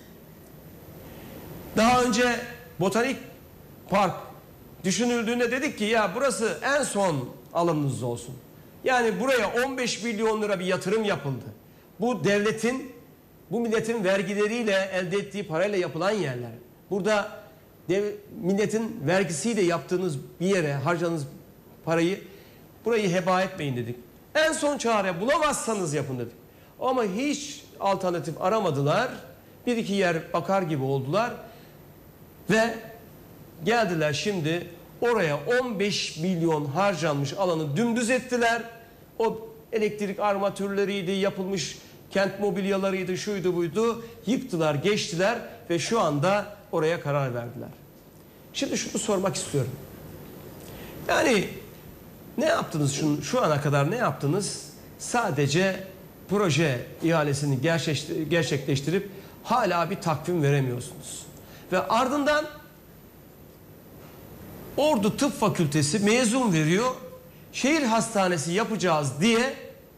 Daha önce botanik park düşünüldüğünde dedik ki ya burası en son alımınız olsun. Yani buraya 15 milyon lira bir yatırım yapıldı. Bu devletin, bu milletin vergileriyle elde ettiği parayla yapılan yerler. Burada milletin vergisiyle yaptığınız bir yere harcadığınız parayı burayı heba etmeyin dedik. En son çare bulamazsanız yapın dedik. Ama hiç alternatif aramadılar. Bir iki yer bakar gibi oldular. Ve geldiler şimdi oraya 15 milyon harcanmış alanı dümdüz ettiler. O elektrik armatürleriydi, yapılmış kent mobilyalarıydı, şuydu buydu. Yıktılar, geçtiler ve şu anda oraya karar verdiler. Şimdi şunu sormak istiyorum. Yani ne yaptınız şu ana kadar ne yaptınız? Sadece proje ihalesini gerçekleştirip hala bir takvim veremiyorsunuz. Ve ardından Ordu Tıp Fakültesi mezun veriyor. Şehir hastanesi yapacağız diye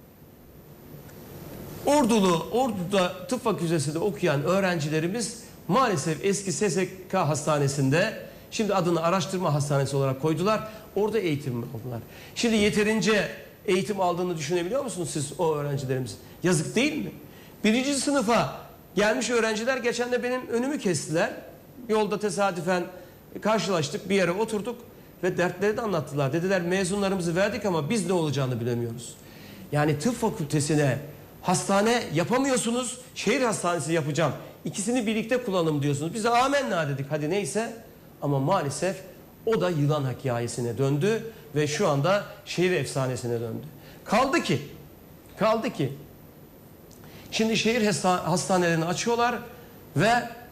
Ordu'da Tıp Fakültesi'nde okuyan öğrencilerimiz maalesef eski SSK hastanesinde, şimdi adını araştırma hastanesi olarak koydular. Orada eğitim aldılar. Şimdi yeterince eğitim aldığını düşünebiliyor musunuz siz o öğrencilerimiz? Yazık değil mi? Birinci sınıfa gelmiş öğrenciler geçen de benim önümü kestiler. Yolda tesadüfen karşılaştık, bir yere oturduk ve dertleri de anlattılar. Dediler mezunlarımızı verdik ama biz ne olacağını bilemiyoruz. Yani tıp fakültesine hastane yapamıyorsunuz, şehir hastanesi yapacağım. İkisini birlikte kullanım diyorsunuz. Biz de amenna dedik, hadi neyse. Ama maalesef o da yılan hikayesine döndü ve şu anda şehir efsanesine döndü. Kaldı ki şimdi şehir hastanelerini açıyorlar ve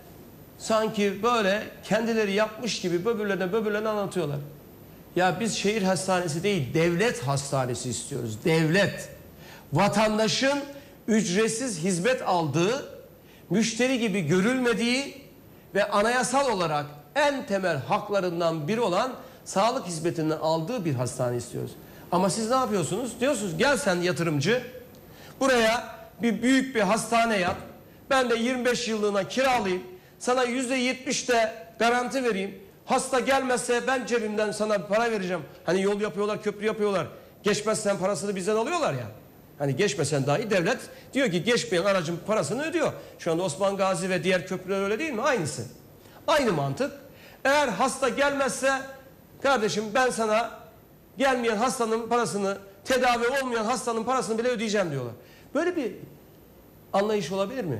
sanki böyle kendileri yapmış gibi böbürlerine anlatıyorlar. Ya biz şehir hastanesi değil, devlet hastanesi istiyoruz. Devlet. Vatandaşın ücretsiz hizmet aldığı, müşteri gibi görülmediği ve anayasal olarak en temel haklarından biri olan sağlık hizmetinden aldığı bir hastane istiyoruz. Ama siz ne yapıyorsunuz? Diyorsunuz gel sen yatırımcı, buraya büyük bir hastane yap. Ben de 25 yıllığına kiralayayım. Sana %70 de garanti vereyim. Hasta gelmezse ben cebimden sana para vereceğim. Hani yol yapıyorlar, köprü yapıyorlar. Geçmezsen parasını bizden alıyorlar ya. Hani geçmesen dahi devlet diyor ki geçmeyen aracın parasını ödüyor. Şu anda Osman Gazi ve diğer köprüler öyle değil mi? Aynısı. Aynı mantık. Eğer hasta gelmezse kardeşim ben sana gelmeyen hastanın parasını, tedavi olmayan hastanın parasını bile ödeyeceğim diyorlar. Böyle bir anlayış olabilir mi?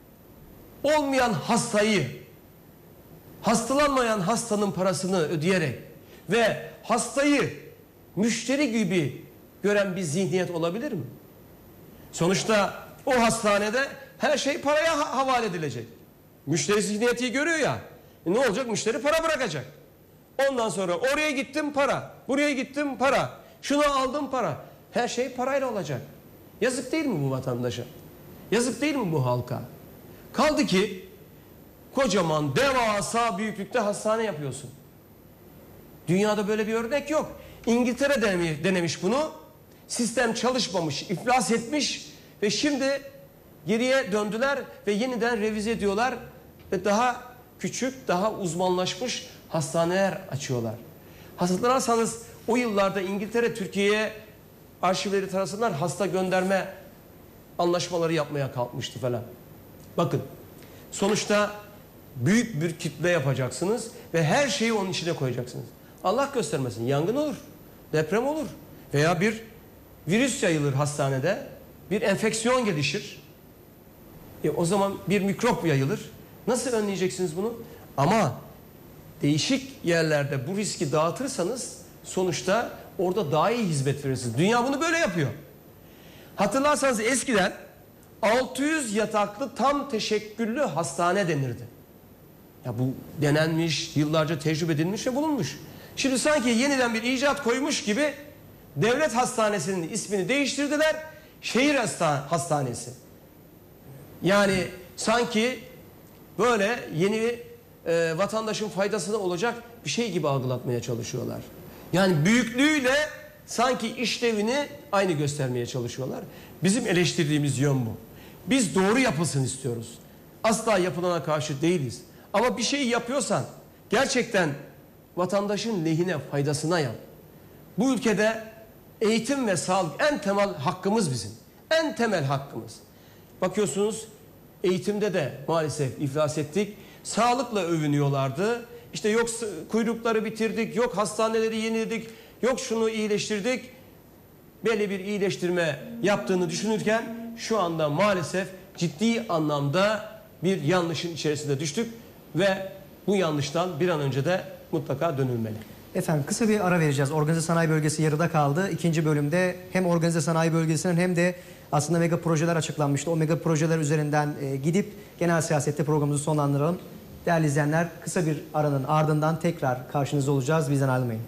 Olmayan hastayı, hastalanmayan hastanın parasını ödeyerek ve hastayı müşteri gibi gören bir zihniyet olabilir mi? Sonuçta o hastanede her şey paraya havale edilecek. Müşteri zihniyeti görüyor ya. Ne olacak? Müşteri para bırakacak. Ondan sonra oraya gittim para, buraya gittim para, şunu aldım para. Her şey parayla olacak. Yazık değil mi bu vatandaşa? Yazık değil mi bu halka? Kaldı ki kocaman devasa büyüklükte hastane yapıyorsun. Dünyada böyle bir örnek yok. İngiltere denemiş bunu. Sistem çalışmamış, iflas etmiş ve şimdi geriye döndüler ve yeniden revize ediyorlar ve daha küçük, daha uzmanlaşmış hastaneler açıyorlar. Hatırlarsanız o yıllarda İngiltere Türkiye'ye arşivleri tarafından hasta gönderme anlaşmaları yapmaya kalkmıştı falan. Bakın sonuçta büyük bir kitle yapacaksınız ve her şeyi onun içine koyacaksınız. Allah göstermesin yangın olur, deprem olur veya bir virüs yayılır hastanede, bir enfeksiyon gelişir. O zaman bir mikrop yayılır. Nasıl önleyeceksiniz bunu? Ama değişik yerlerde bu riski dağıtırsanız sonuçta orada daha iyi hizmet verirsiniz. Dünya bunu böyle yapıyor. Hatırlarsanız eskiden 600 yataklı tam teşekküllü hastane denirdi. Ya bu denenmiş, yıllarca tecrübe edilmiş ve bulunmuş. Şimdi sanki yeniden bir icat koymuş gibi devlet hastanesinin ismini değiştirdiler. Şehir hastanesi. Yani sanki böyle yeni vatandaşın faydasına olacak bir şey gibi algılatmaya çalışıyorlar. Yani büyüklüğüyle sanki işlevini aynı göstermeye çalışıyorlar. Bizim eleştirdiğimiz yön bu. Biz doğru yapılsın istiyoruz. Asla yapılana karşı değiliz. Ama bir şeyi yapıyorsan gerçekten vatandaşın lehine, faydasına yap. Bu ülkede eğitim ve sağlık en temel hakkımız bizim. En temel hakkımız. Bakıyorsunuz eğitimde de maalesef iflas ettik. Sağlıkla övünüyorlardı. İşte yok kuyrukları bitirdik, yok hastaneleri yeniledik, yok şunu iyileştirdik. Böyle bir iyileştirme yaptığını düşünürken şu anda maalesef ciddi anlamda bir yanlışın içerisinde düştük ve bu yanlıştan bir an önce de mutlaka dönülmeli. Efendim kısa bir ara vereceğiz. Organize sanayi bölgesi yarıda kaldı. İkinci bölümde hem organize sanayi bölgesinin hem de aslında mega projeler açıklanmıştı. O mega projeler üzerinden gidip genel siyasette programımızı sonlandıralım. Değerli izleyenler, kısa bir aranın ardından tekrar karşınızda olacağız. Bizden ayrılmayın.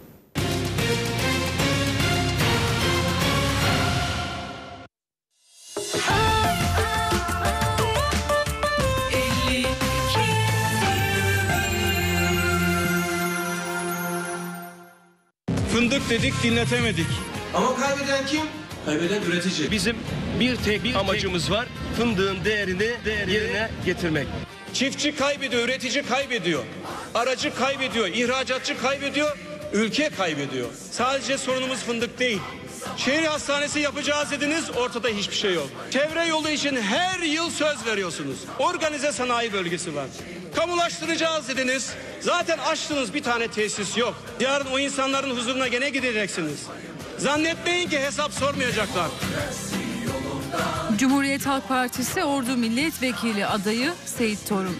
Fındık dedik, dinletemedik. Ama kaybeden kim? Kaybeden üretici. Bizim bir tek amacımız var. Fındığın değerini yerine getirmek. Çiftçi kaybediyor, üretici kaybediyor. Aracı kaybediyor, ihracatçı kaybediyor, ülke kaybediyor. Sadece sorunumuz fındık değil. Şehir hastanesi yapacağız dediniz, ortada hiçbir şey yok. Çevre yolu için her yıl söz veriyorsunuz. Organize sanayi bölgesi var. Kamulaştıracağız dediniz. Zaten açtınız, bir tane tesis yok. Yarın o insanların huzuruna gene gideceksiniz. Zannetmeyin ki hesap sormayacaklar. Cumhuriyet Halk Partisi Ordu Milletvekili adayı Seyit Torun.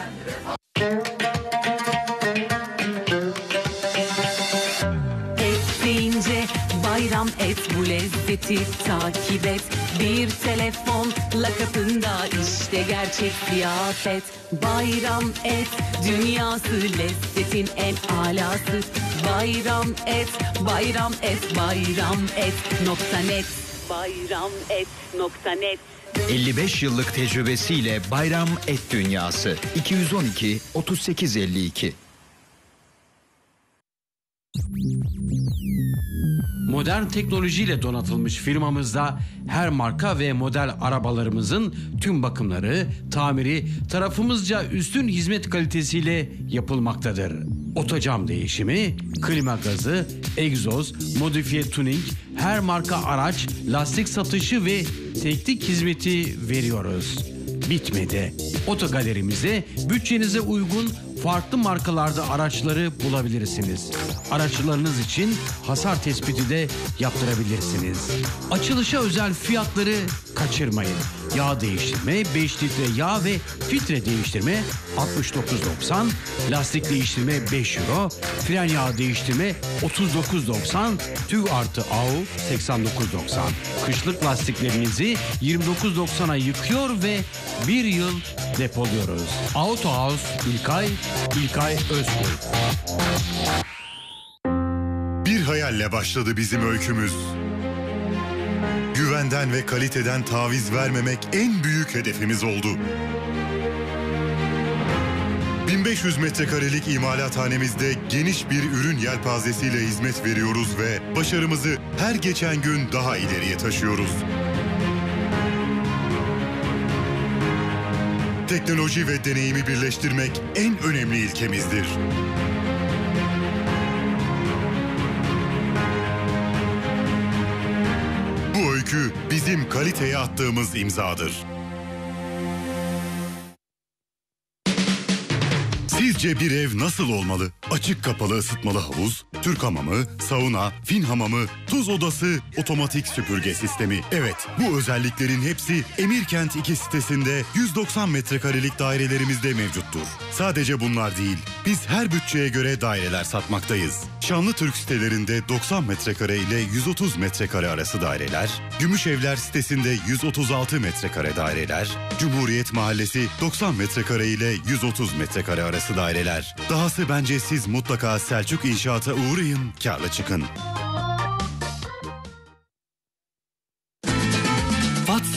Et deyince bayram et, bu lezzeti takip et. Bir telefonla kapında, işte gerçek ziyafet. Bayram et, dünyası lezzetin en alası. Bayram et, bayram et, bayramet.net. Bayramet.net. 55 yıllık tecrübesiyle Bayram Et Dünyası 212 3852. Modern teknolojiyle donatılmış firmamızda her marka ve model arabalarımızın tüm bakımları, tamiri tarafımızca üstün hizmet kalitesiyle yapılmaktadır. Otocam değişimi, klima gazı, egzoz, modifiye tuning, her marka araç, lastik satışı ve teknik hizmeti veriyoruz. Bitmedi. Otogalerimizde bütçenize uygun farklı markalarda araçları bulabilirsiniz. Araçlarınız için hasar tespiti de yaptırabilirsiniz. Açılışa özel fiyatları kaçırmayın. Yağ değiştirme, 5 litre yağ ve filtre değiştirme 69.90, lastik değiştirme 5 euro, fren yağı değiştirme 39.90, tüv artı AU 89.90. Kışlık lastiklerinizi 29.90'a yıkıyor ve 1 yıl depoluyoruz. Auto House İlkay Özgür. Bir hayalle başladı bizim öykümüz. Güvenden ve kaliteden taviz vermemek en büyük hedefimiz oldu. 1500 metrekarelik imalathanemizde geniş bir ürün yelpazesiyle hizmet veriyoruz ve başarımızı her geçen gün daha ileriye taşıyoruz. Teknoloji ve deneyimi birleştirmek en önemli ilkemizdir. Bu öykü bizim kaliteye attığımız imzadır. Sizce bir ev nasıl olmalı? Açık kapalı ısıtmalı havuz, Türk hamamı, sauna, fin hamamı, tuz odası, otomatik süpürge sistemi. Evet, bu özelliklerin hepsi Emirkent 2 sitesinde 190 metrekarelik dairelerimizde mevcuttur. Sadece bunlar değil, biz her bütçeye göre daireler satmaktayız. Şanlıtürk sitelerinde 90 metrekare ile 130 metrekare arası daireler, Gümüşevler sitesinde 136 metrekare daireler, Cumhuriyet Mahallesi 90 metrekare ile 130 metrekare arası daireler. Dahası bence siz mutlaka Selçuk İnşaat'a uğrayın, kârlı çıkın.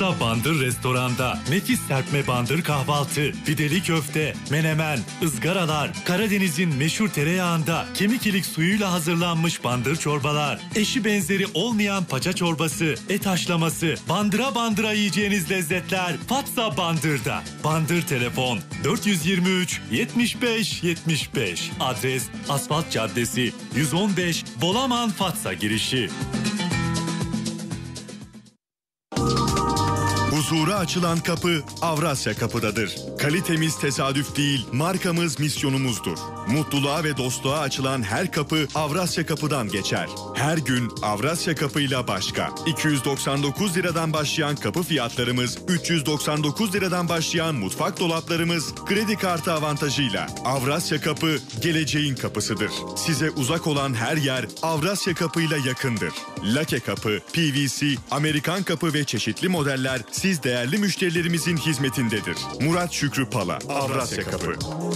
Fatsa Bandır Restoran'da nefis serpme bandır kahvaltı, pideli köfte, menemen, ızgaralar, Karadeniz'in meşhur tereyağında kemik ilik suyuyla hazırlanmış bandır çorbalar, eşi benzeri olmayan paça çorbası, et haşlaması, bandıra bandıra yiyeceğiniz lezzetler Fatsa Bandır'da. Bandır telefon 423 75 75. Adres Asfalt Caddesi 115 Bolaman Fatsa girişi. Huzura açılan kapı Avrasya Kapı'dadır. Kalitemiz tesadüf değil, markamız misyonumuzdur. Mutluluğa ve dostluğa açılan her kapı Avrasya Kapı'dan geçer. Her gün Avrasya Kapı'yla başka. 299 liradan başlayan kapı fiyatlarımız, 399 liradan başlayan mutfak dolaplarımız kredi kartı avantajıyla. Avrasya Kapı geleceğin kapısıdır. Size uzak olan her yer Avrasya Kapı'yla yakındır. Lake Kapı, PVC, Amerikan Kapı ve çeşitli modeller siz değerli müşterilerimizin hizmetindedir. Murat Şükrü Pala, Avrasya Kapı.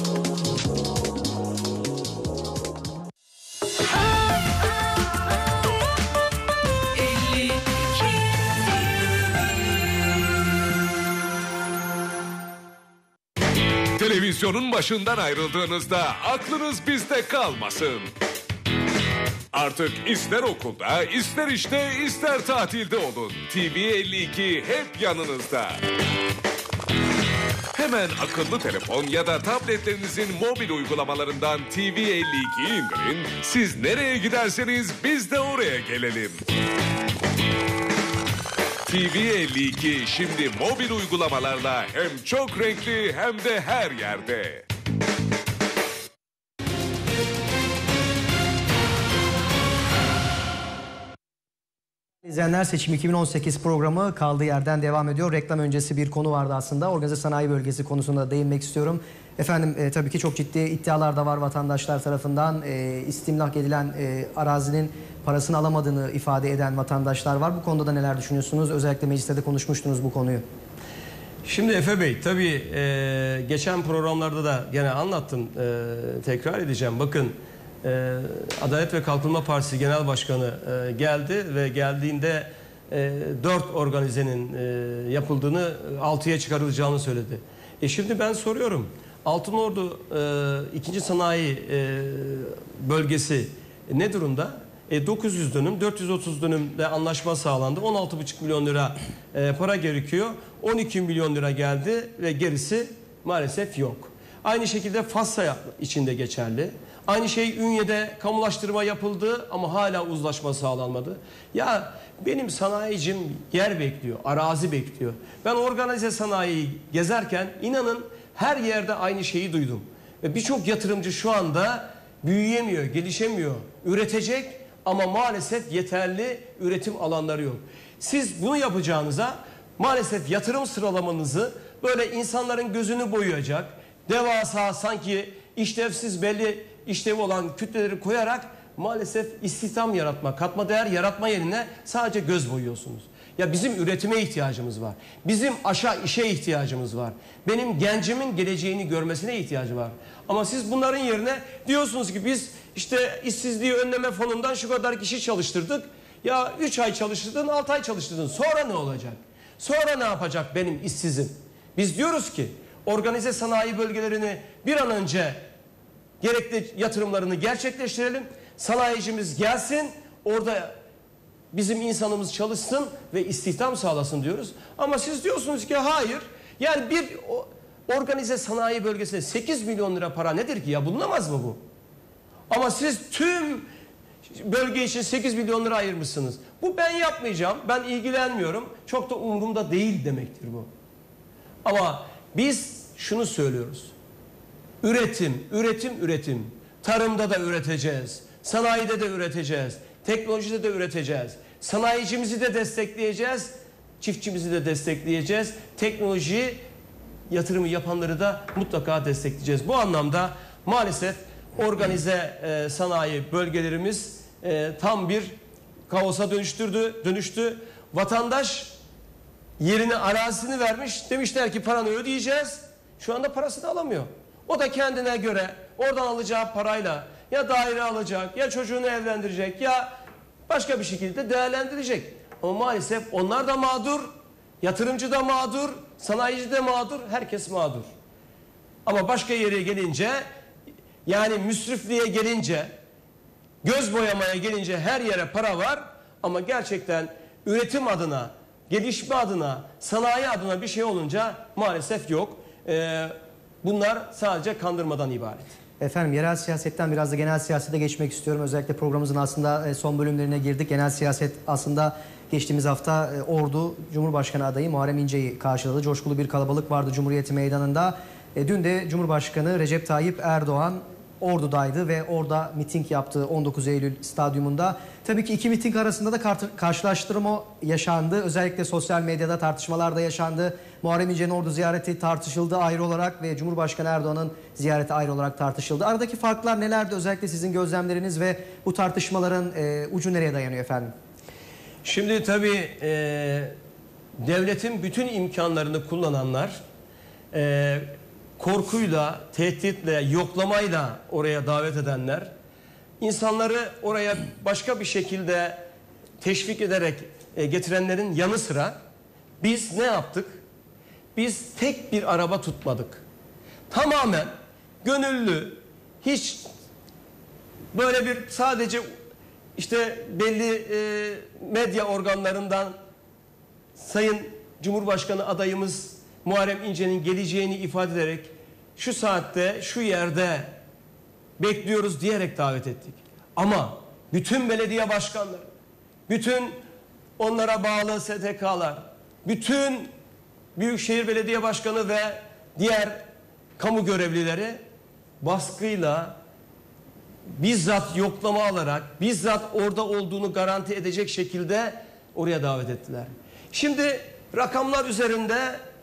Televizyonun başından ayrıldığınızda aklınız bizde kalmasın. Artık ister okulda, ister işte, ister tatilde olun. TV52 hep yanınızda. Hemen akıllı telefon ya da tabletlerinizin mobil uygulamalarından TV52'yi indirin. Siz nereye giderseniz biz de oraya gelelim. TV52 şimdi mobil uygulamalarla hem çok renkli hem de her yerde. İzleyenler, Seçim 2018 programı kaldığı yerden devam ediyor. Reklam öncesi bir konu vardı aslında. Organize sanayi bölgesi konusunda değinmek istiyorum. Efendim tabii ki çok ciddi iddialar da var vatandaşlar tarafından. İstimlak edilen arazinin parasını alamadığını ifade eden vatandaşlar var. Bu konuda da neler düşünüyorsunuz? Özellikle mecliste de konuşmuştunuz bu konuyu. Şimdi Efe Bey, tabii geçen programlarda da gene anlattım, tekrar edeceğim. Bakın, Adalet ve Kalkınma Partisi Genel Başkanı geldi ve geldiğinde 4 organizenin yapıldığını, 6'ya çıkarılacağını söyledi. Şimdi ben soruyorum, Altınordu 2. Sanayi Bölgesi ne durumda? 900 dönüm, 430 dönümde anlaşma sağlandı. 16,5 milyon lira para gerekiyor. 12 milyon lira geldi ve gerisi maalesef yok. Aynı şekilde Fatsa içinde geçerli. Aynı şey Ünye'de kamulaştırma yapıldı ama hala uzlaşma sağlanmadı. Ya benim sanayicim yer bekliyor, arazi bekliyor. Ben organize sanayiyi gezerken inanın her yerde aynı şeyi duydum. Ve birçok yatırımcı şu anda büyüyemiyor, gelişemiyor, üretecek ama maalesef yeterli üretim alanları yok. Siz bunu yapacağınıza maalesef yatırım sıralamanızı böyle insanların gözünü boyayacak, devasa sanki işlevsiz belli işlevi olan kütleleri koyarak maalesef istihdam yaratma, katma değer yaratma yerine sadece göz boyuyorsunuz. Ya bizim üretime ihtiyacımız var. Bizim aşağı işe ihtiyacımız var. Benim gencimin geleceğini görmesine ihtiyacı var. Ama siz bunların yerine diyorsunuz ki biz işte işsizliği önleme fonundan şu kadar kişi çalıştırdık. Ya 3 ay çalıştırdın, 6 ay çalıştırdın. Sonra ne olacak? Sonra ne yapacak benim işsizim? Biz diyoruz ki organize sanayi bölgelerini bir an önce gerekli yatırımlarını gerçekleştirelim. Sanayicimiz gelsin, orada bizim insanımız çalışsın ve istihdam sağlasın diyoruz. Ama siz diyorsunuz ki hayır. Yani bir organize sanayi bölgesine 8 milyon lira para nedir ki ya, bulunamaz mı bu? Ama siz tüm bölge için 8 milyon lira ayırmışsınız. Bu ben yapmayacağım, ben ilgilenmiyorum, çok da umurumda değil demektir bu. Ama biz şunu söylüyoruz. Üretim, üretim, üretim. Tarımda da üreteceğiz, sanayide de üreteceğiz, teknolojide de üreteceğiz. Sanayicimizi de destekleyeceğiz, çiftçimizi de destekleyeceğiz. Teknoloji yatırımı yapanları da mutlaka destekleyeceğiz. Bu anlamda maalesef organize sanayi bölgelerimiz tam bir kaosa dönüştü. Vatandaş yerine arazisini vermiş, demişler ki paranı ödeyeceğiz. Şu anda parasını alamıyor. O da kendine göre oradan alacağı parayla ya daire alacak, ya çocuğunu evlendirecek, ya başka bir şekilde değerlendirecek. Ama maalesef onlar da mağdur Yatırımcı da mağdur, sanayici de mağdur, herkes mağdur. Ama başka yere gelince, yani müsrifliğe gelince, göz boyamaya gelince her yere para var. Ama gerçekten üretim adına, gelişme adına, sanayi adına bir şey olunca maalesef yok. Bunlar sadece kandırmadan ibaret. Efendim yerel siyasetten biraz da genel siyasete geçmek istiyorum. Özellikle programımızın aslında son bölümlerine girdik. Genel siyaset aslında geçtiğimiz hafta Ordu Cumhurbaşkanı adayı Muharrem İnce'yi karşıladı. Coşkulu bir kalabalık vardı Cumhuriyeti Meydanı'nda. Dün de Cumhurbaşkanı Recep Tayyip Erdoğan Ordu'daydı ve orada miting yaptı 19 Eylül stadyumunda. Tabii ki iki miting arasında da karşılaştırma yaşandı. Özellikle sosyal medyada tartışmalar da yaşandı. Muharrem İnce'nin Ordu ziyareti tartışıldı ayrı olarak ve Cumhurbaşkanı Erdoğan'ın ziyareti ayrı olarak tartışıldı. Aradaki farklar nelerdi? Özellikle sizin gözlemleriniz ve bu tartışmaların ucu nereye dayanıyor efendim? Şimdi tabii devletin bütün imkanlarını kullananlar korkuyla, tehditle, yoklamayla oraya davet edenler, insanları oraya başka bir şekilde teşvik ederek getirenlerin yanı sıra biz ne yaptık? Biz tek bir araba tutmadık. Tamamen gönüllü, hiç böyle bir sadece işte belli medya organlarından Sayın Cumhurbaşkanı adayımız Muharrem İnce'nin geleceğini ifade ederek şu saatte, şu yerde bekliyoruz diyerek davet ettik. Ama bütün belediye başkanları, bütün onlara bağlı STK'lar, bütün Büyükşehir Belediye Başkanı ve diğer kamu görevlileri baskıyla, bizzat yoklama alarak, bizzat orada olduğunu garanti edecek şekilde oraya davet ettiler. Şimdi rakamlar üzerinde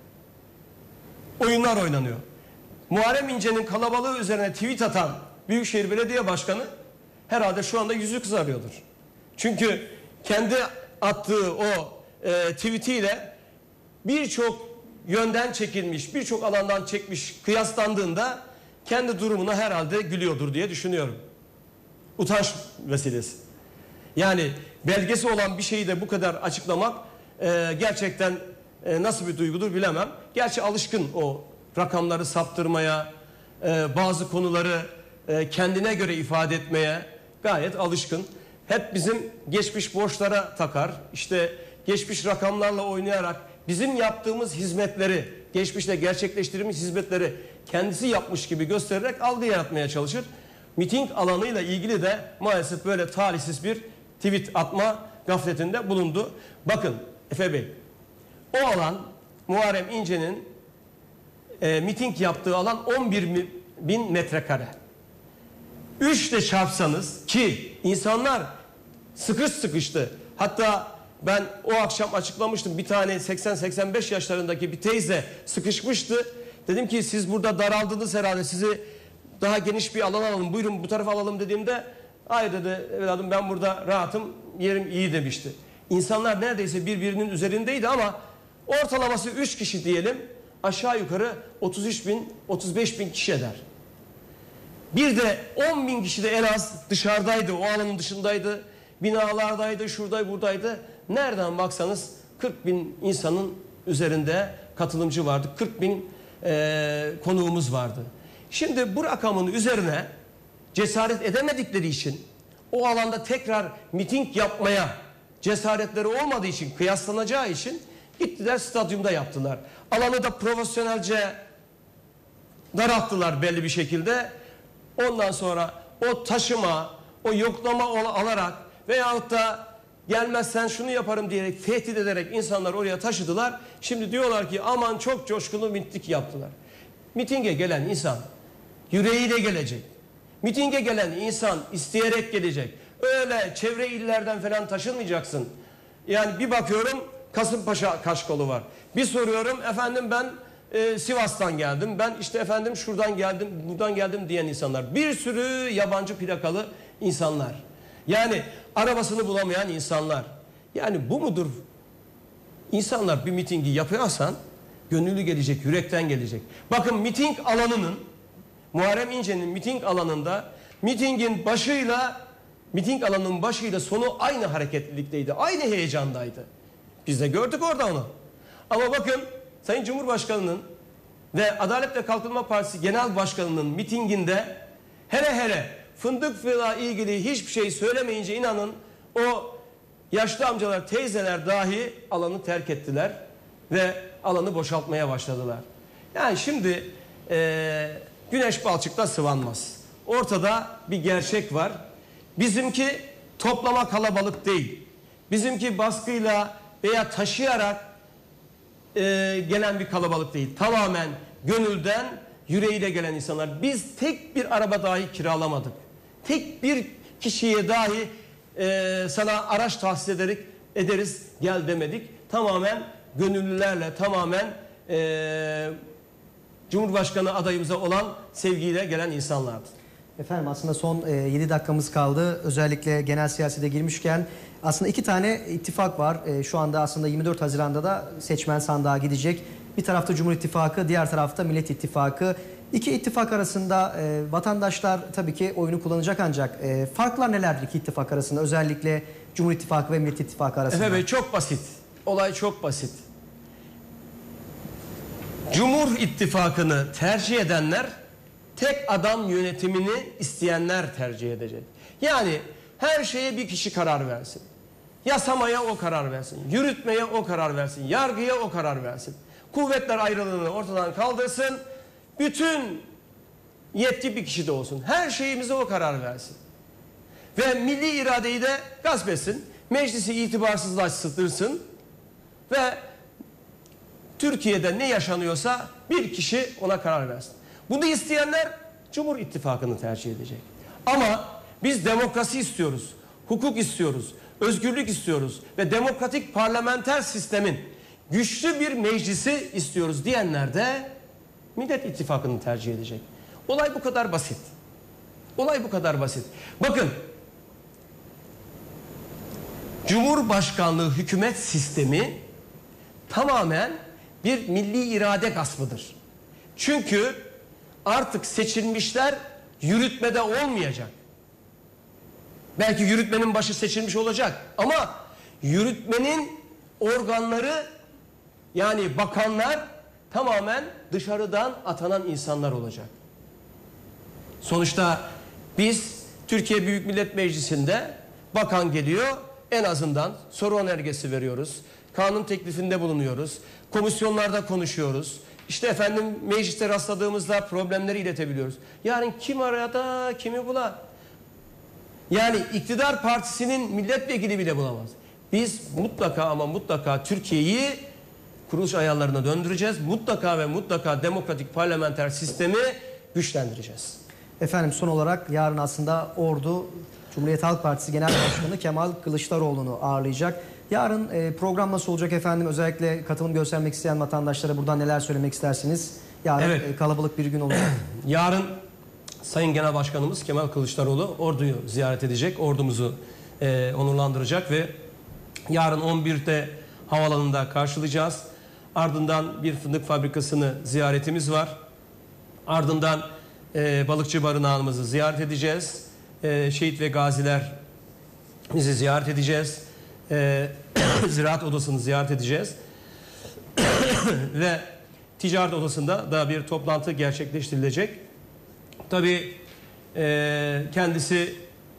oyunlar oynanıyor. Muharrem İnce'nin kalabalığı üzerine tweet atan Büyükşehir Belediye Başkanı herhalde şu anda yüzü kızarıyordur. Çünkü kendi attığı o tweetiyle birçok yönden çekilmiş, birçok alandan çekmiş kıyaslandığında kendi durumuna herhalde gülüyordur diye düşünüyorum. Utanç vesilesi. Yani belgesi olan bir şeyi de bu kadar açıklamak gerçekten nasıl bir duygudur bilemem. Gerçi alışkın o rakamları saptırmaya, bazı konuları kendine göre ifade etmeye gayet alışkın. Hep bizim geçmiş borçlara takar, işte geçmiş rakamlarla oynayarak bizim yaptığımız hizmetleri, geçmişte gerçekleştirdiğimiz hizmetleri kendisi yapmış gibi göstererek algı yaratmaya çalışır. Miting alanıyla ilgili de maalesef böyle talihsiz bir tweet atma gafletinde bulundu. Bakın Efe Bey, o alan Muharrem İnce'nin miting yaptığı alan 11.000 metrekare. 3'le çarpsanız ki insanlar sıkıştı. Hatta ben o akşam açıklamıştım, bir tane 80-85 yaşlarındaki bir teyze sıkışmıştı. Dedim ki siz burada daraldınız herhalde, sizi daha geniş bir alan alalım, buyurun bu tarafa alalım dediğimde hayır dedi evladım ben burada rahatım, yerim iyi demişti. İnsanlar neredeyse birbirinin üzerindeydi ama ortalaması 3 kişi diyelim, aşağı yukarı 33.000-35.000 kişi eder. Bir de 10.000 kişi de en az dışarıdaydı, o alanın dışındaydı, binalardaydı, şuradaydı, buradaydı. Nereden baksanız 40.000 insanın üzerinde katılımcı vardı, 40.000 konuğumuz vardı. Şimdi bu rakamın üzerine cesaret edemedikleri için, o alanda tekrar miting yapmaya cesaretleri olmadığı için, kıyaslanacağı için gittiler stadyumda yaptılar. Alanı da profesyonelce daralttılar belli bir şekilde. Ondan sonra o taşıma, o yoklama alarak veyahut da gelmezsen şunu yaparım diyerek, tehdit ederek insanlar oraya taşıdılar. Şimdi diyorlar ki aman çok coşkulu miting yaptılar. Mitinge gelen insan yüreğiyle gelecek. Mitinge gelen insan isteyerek gelecek. Öyle çevre illerden falan taşınmayacaksın. Yani bir bakıyorum Kasımpaşa kaşkolu var. Bir soruyorum efendim ben Sivas'tan geldim. Ben işte efendim şuradan geldim, buradan geldim diyen insanlar. Bir sürü yabancı plakalı insanlar. Yani arabasını bulamayan insanlar. Yani bu mudur? İnsanlar bir mitingi yapıyorsan gönüllü gelecek, yürekten gelecek. Bakın miting alanının, Muharrem İnce'nin miting alanında miting alanının başıyla sonu aynı hareketlilikteydi. Aynı heyecandaydı. Biz de gördük orada onu. Ama bakın Sayın Cumhurbaşkanı'nın ve Adalet ve Kalkınma Partisi Genel Başkanı'nın mitinginde hele fındık fiyatıyla ilgili hiçbir şey söylemeyince inanın o yaşlı amcalar, teyzeler dahi alanı terk ettiler ve alanı boşaltmaya başladılar. Yani şimdi güneş balçıkta sıvanmaz. Ortada bir gerçek var. Bizimki toplama kalabalık değil. Bizimki baskıyla veya taşıyarak gelen bir kalabalık değil. Tamamen gönülden, yüreğiyle gelen insanlar. Biz tek bir araba dahi kiralamadık. Tek bir kişiye dahi sana araç tahsis ederiz gel demedik. Tamamen gönüllülerle, tamamen Cumhurbaşkanı adayımıza olan sevgiyle gelen insanlardı. Efendim aslında son 7 dakikamız kaldı. Özellikle genel siyasete girmişken aslında 2 tane ittifak var. Şu anda aslında 24 Haziran'da da seçmen sandığa gidecek. Bir tarafta Cumhur İttifakı, diğer tarafta Millet İttifakı. İki ittifak arasında vatandaşlar tabii ki oyunu kullanacak ancak farklar nelerdir iki ittifak arasında? Özellikle Cumhur İttifakı ve Millet İttifakı arasında. Efendim çok basit. Olay çok basit. Cumhur İttifakı'nı tercih edenler tek adam yönetimini isteyenler tercih edecek. Yani her şeye bir kişi karar versin. Yasamaya o karar versin. Yürütmeye o karar versin. Yargıya o karar versin. Kuvvetler ayrılığını ortadan kaldırsın. Bütün yetki bir kişide olsun. Her şeyimize o karar versin. Ve milli iradeyi de gasp etsin. Meclisi itibarsızlaştırsın. Ve Türkiye'de ne yaşanıyorsa bir kişi ona karar versin. Bunu isteyenler Cumhur İttifakı'nı tercih edecek. Ama biz demokrasi istiyoruz, hukuk istiyoruz, özgürlük istiyoruz ve demokratik parlamenter sistemin güçlü bir meclisi istiyoruz diyenler de Millet İttifakı'nı tercih edecek. Olay bu kadar basit. Olay bu kadar basit. Bakın, Cumhurbaşkanlığı hükümet sistemi tamamen bir milli irade gaspıdır. Çünkü artık seçilmişler yürütmede olmayacak. Belki yürütmenin başı seçilmiş olacak ama yürütmenin organları yani bakanlar tamamen dışarıdan atanan insanlar olacak. Sonuçta biz Türkiye Büyük Millet Meclisi'nde bakan geliyor, en azından soru önergesi veriyoruz. Kanun teklifinde bulunuyoruz. Komisyonlarda konuşuyoruz. İşte efendim mecliste rastladığımızda problemleri iletebiliyoruz. Yarın kim arada kimi bular? Yani iktidar partisinin milletvekili bile bulamaz. Biz mutlaka ama mutlaka Türkiye'yi kuruluş ayarlarına döndüreceğiz. Mutlaka ve mutlaka demokratik parlamenter sistemi güçlendireceğiz. Efendim son olarak yarın aslında Ordu Cumhuriyet Halk Partisi Genel Başkanı Kemal Kılıçdaroğlu'nu ağırlayacak. Yarın program nasıl olacak efendim? Özellikle katılım göstermek isteyen vatandaşlara buradan neler söylemek istersiniz? Yarın kalabalık bir gün olacak. Yarın Sayın Genel Başkanımız Kemal Kılıçdaroğlu Ordu'yu ziyaret edecek. Ordumuzu onurlandıracak ve yarın 11'de havaalanında karşılayacağız. Ardından bir fındık fabrikasını ziyaretimiz var. Ardından balıkçı barınağımızı ziyaret edeceğiz. Şehit ve gazilerimizi ziyaret edeceğiz. Ziraat Odası'nı ziyaret edeceğiz. Ve Ticaret Odası'nda da bir toplantı gerçekleştirilecek. Tabii kendisi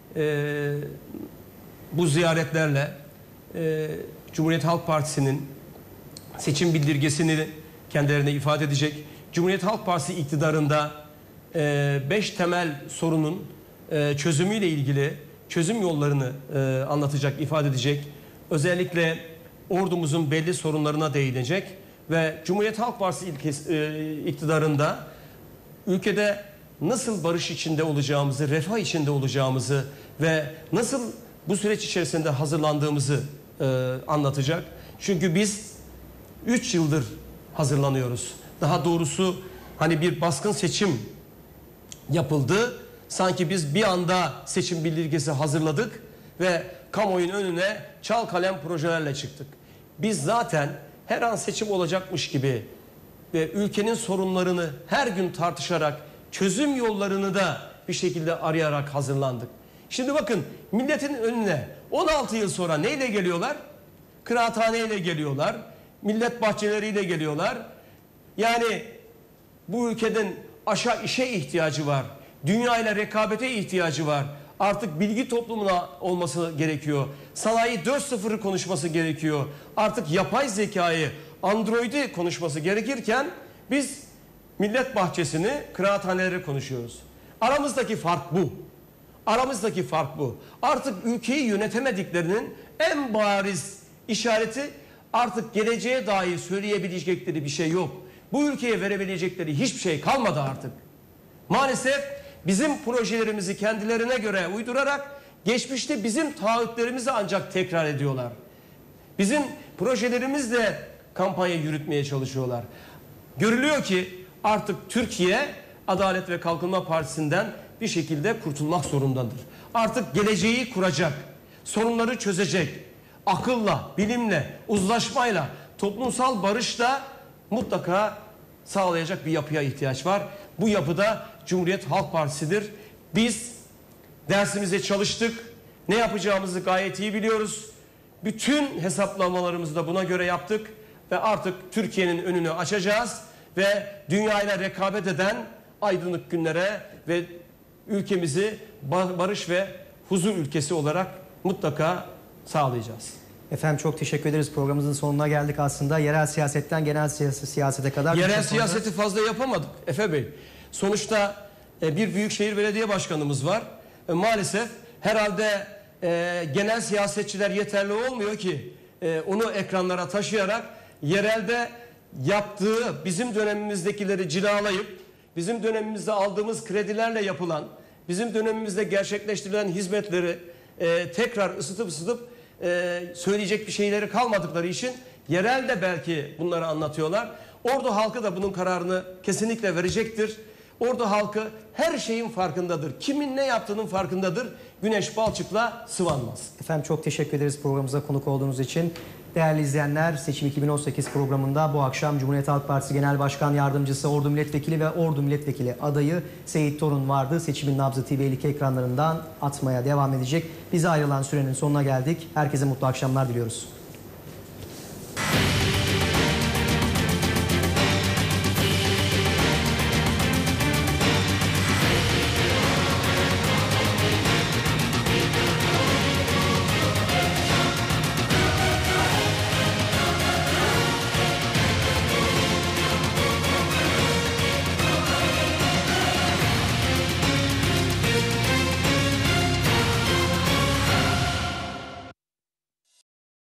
bu ziyaretlerle Cumhuriyet Halk Partisi'nin seçim bildirgesini kendilerine ifade edecek. Cumhuriyet Halk Partisi iktidarında 5 temel sorunun çözümüyle ilgili çözüm yollarını anlatacak, ifade edecek. Özellikle ordumuzun belli sorunlarına değinecek ve Cumhuriyet Halk Partisi iktidarında ülkede nasıl barış içinde olacağımızı, refah içinde olacağımızı ve nasıl bu süreç içerisinde hazırlandığımızı anlatacak. Çünkü biz 3 yıldır hazırlanıyoruz. Daha doğrusu hani bir baskın seçim yapıldı. Sanki biz bir anda seçim bildirgesi hazırladık ve kamuoyunun önüne çal kalem projelerle çıktık. Biz zaten her an seçim olacakmış gibi ve ülkenin sorunlarını her gün tartışarak çözüm yollarını da bir şekilde arayarak hazırlandık. Şimdi bakın milletin önüne 16 yıl sonra neyle geliyorlar? Kıraathaneyle geliyorlar. millet bahçeleriyle geliyorlar. Yani bu ülkenin işe ihtiyacı var. Dünya ile rekabete ihtiyacı var. Artık bilgi toplumuna olması gerekiyor. Sanayi 4.0'ı konuşması gerekiyor. Artık yapay zekayı, Android'i konuşması gerekirken biz millet bahçesini, kıraathaneleri konuşuyoruz. Aramızdaki fark bu. Aramızdaki fark bu. Artık ülkeyi yönetemediklerinin en bariz işareti, artık geleceğe dair söyleyebilecekleri bir şey yok. Bu ülkeye verebilecekleri hiçbir şey kalmadı artık. Maalesef bizim projelerimizi kendilerine göre uydurarak geçmişte bizim taahhütlerimizi ancak tekrar ediyorlar. Bizim projelerimizle kampanya yürütmeye çalışıyorlar. Görülüyor ki artık Türkiye Adalet ve Kalkınma Partisi'nden bir şekilde kurtulmak zorundadır. Artık geleceği kuracak, sorunları çözecek, akılla, bilimle, uzlaşmayla, toplumsal barışla mutlaka sağlayacak bir yapıya ihtiyaç var. Bu yapıda Cumhuriyet Halk Partisi'dir. Biz dersimize çalıştık. Ne yapacağımızı gayet iyi biliyoruz. Bütün hesaplamalarımızı da buna göre yaptık ve artık Türkiye'nin önünü açacağız ve dünyayla rekabet eden aydınlık günlere ve ülkemizi barış ve huzur ülkesi olarak mutlaka sağlayacağız. Efendim çok teşekkür ederiz. Programımızın sonuna geldik aslında. Yerel siyasetten genel siyasete kadar. Yerel siyaseti fazla yapamadık Efe Bey. Sonuçta bir büyükşehir belediye başkanımız var. Maalesef herhalde genel siyasetçiler yeterli olmuyor ki onu ekranlara taşıyarak yerelde yaptığı bizim dönemimizdekileri cilalayıp bizim dönemimizde aldığımız kredilerle yapılan, bizim dönemimizde gerçekleştirilen hizmetleri tekrar ısıtıp söyleyecek bir şeyleri kalmadıkları için yerelde belki bunları anlatıyorlar. Ordu halkı da bunun kararını kesinlikle verecektir. Ordu halkı her şeyin farkındadır. Kimin ne yaptığının farkındadır. Güneş balçıkla sıvanmaz. Efendim çok teşekkür ederiz programımıza konuk olduğunuz için. Değerli izleyenler, Seçim 2018 programında bu akşam Cumhuriyet Halk Partisi Genel Başkan Yardımcısı, Ordu Milletvekili ve Ordu Milletvekili adayı Seyit Torun vardı. Seçimin nabzı TV52 ekranlarından atmaya devam edecek. Bize ayrılan sürenin sonuna geldik. Herkese mutlu akşamlar diliyoruz.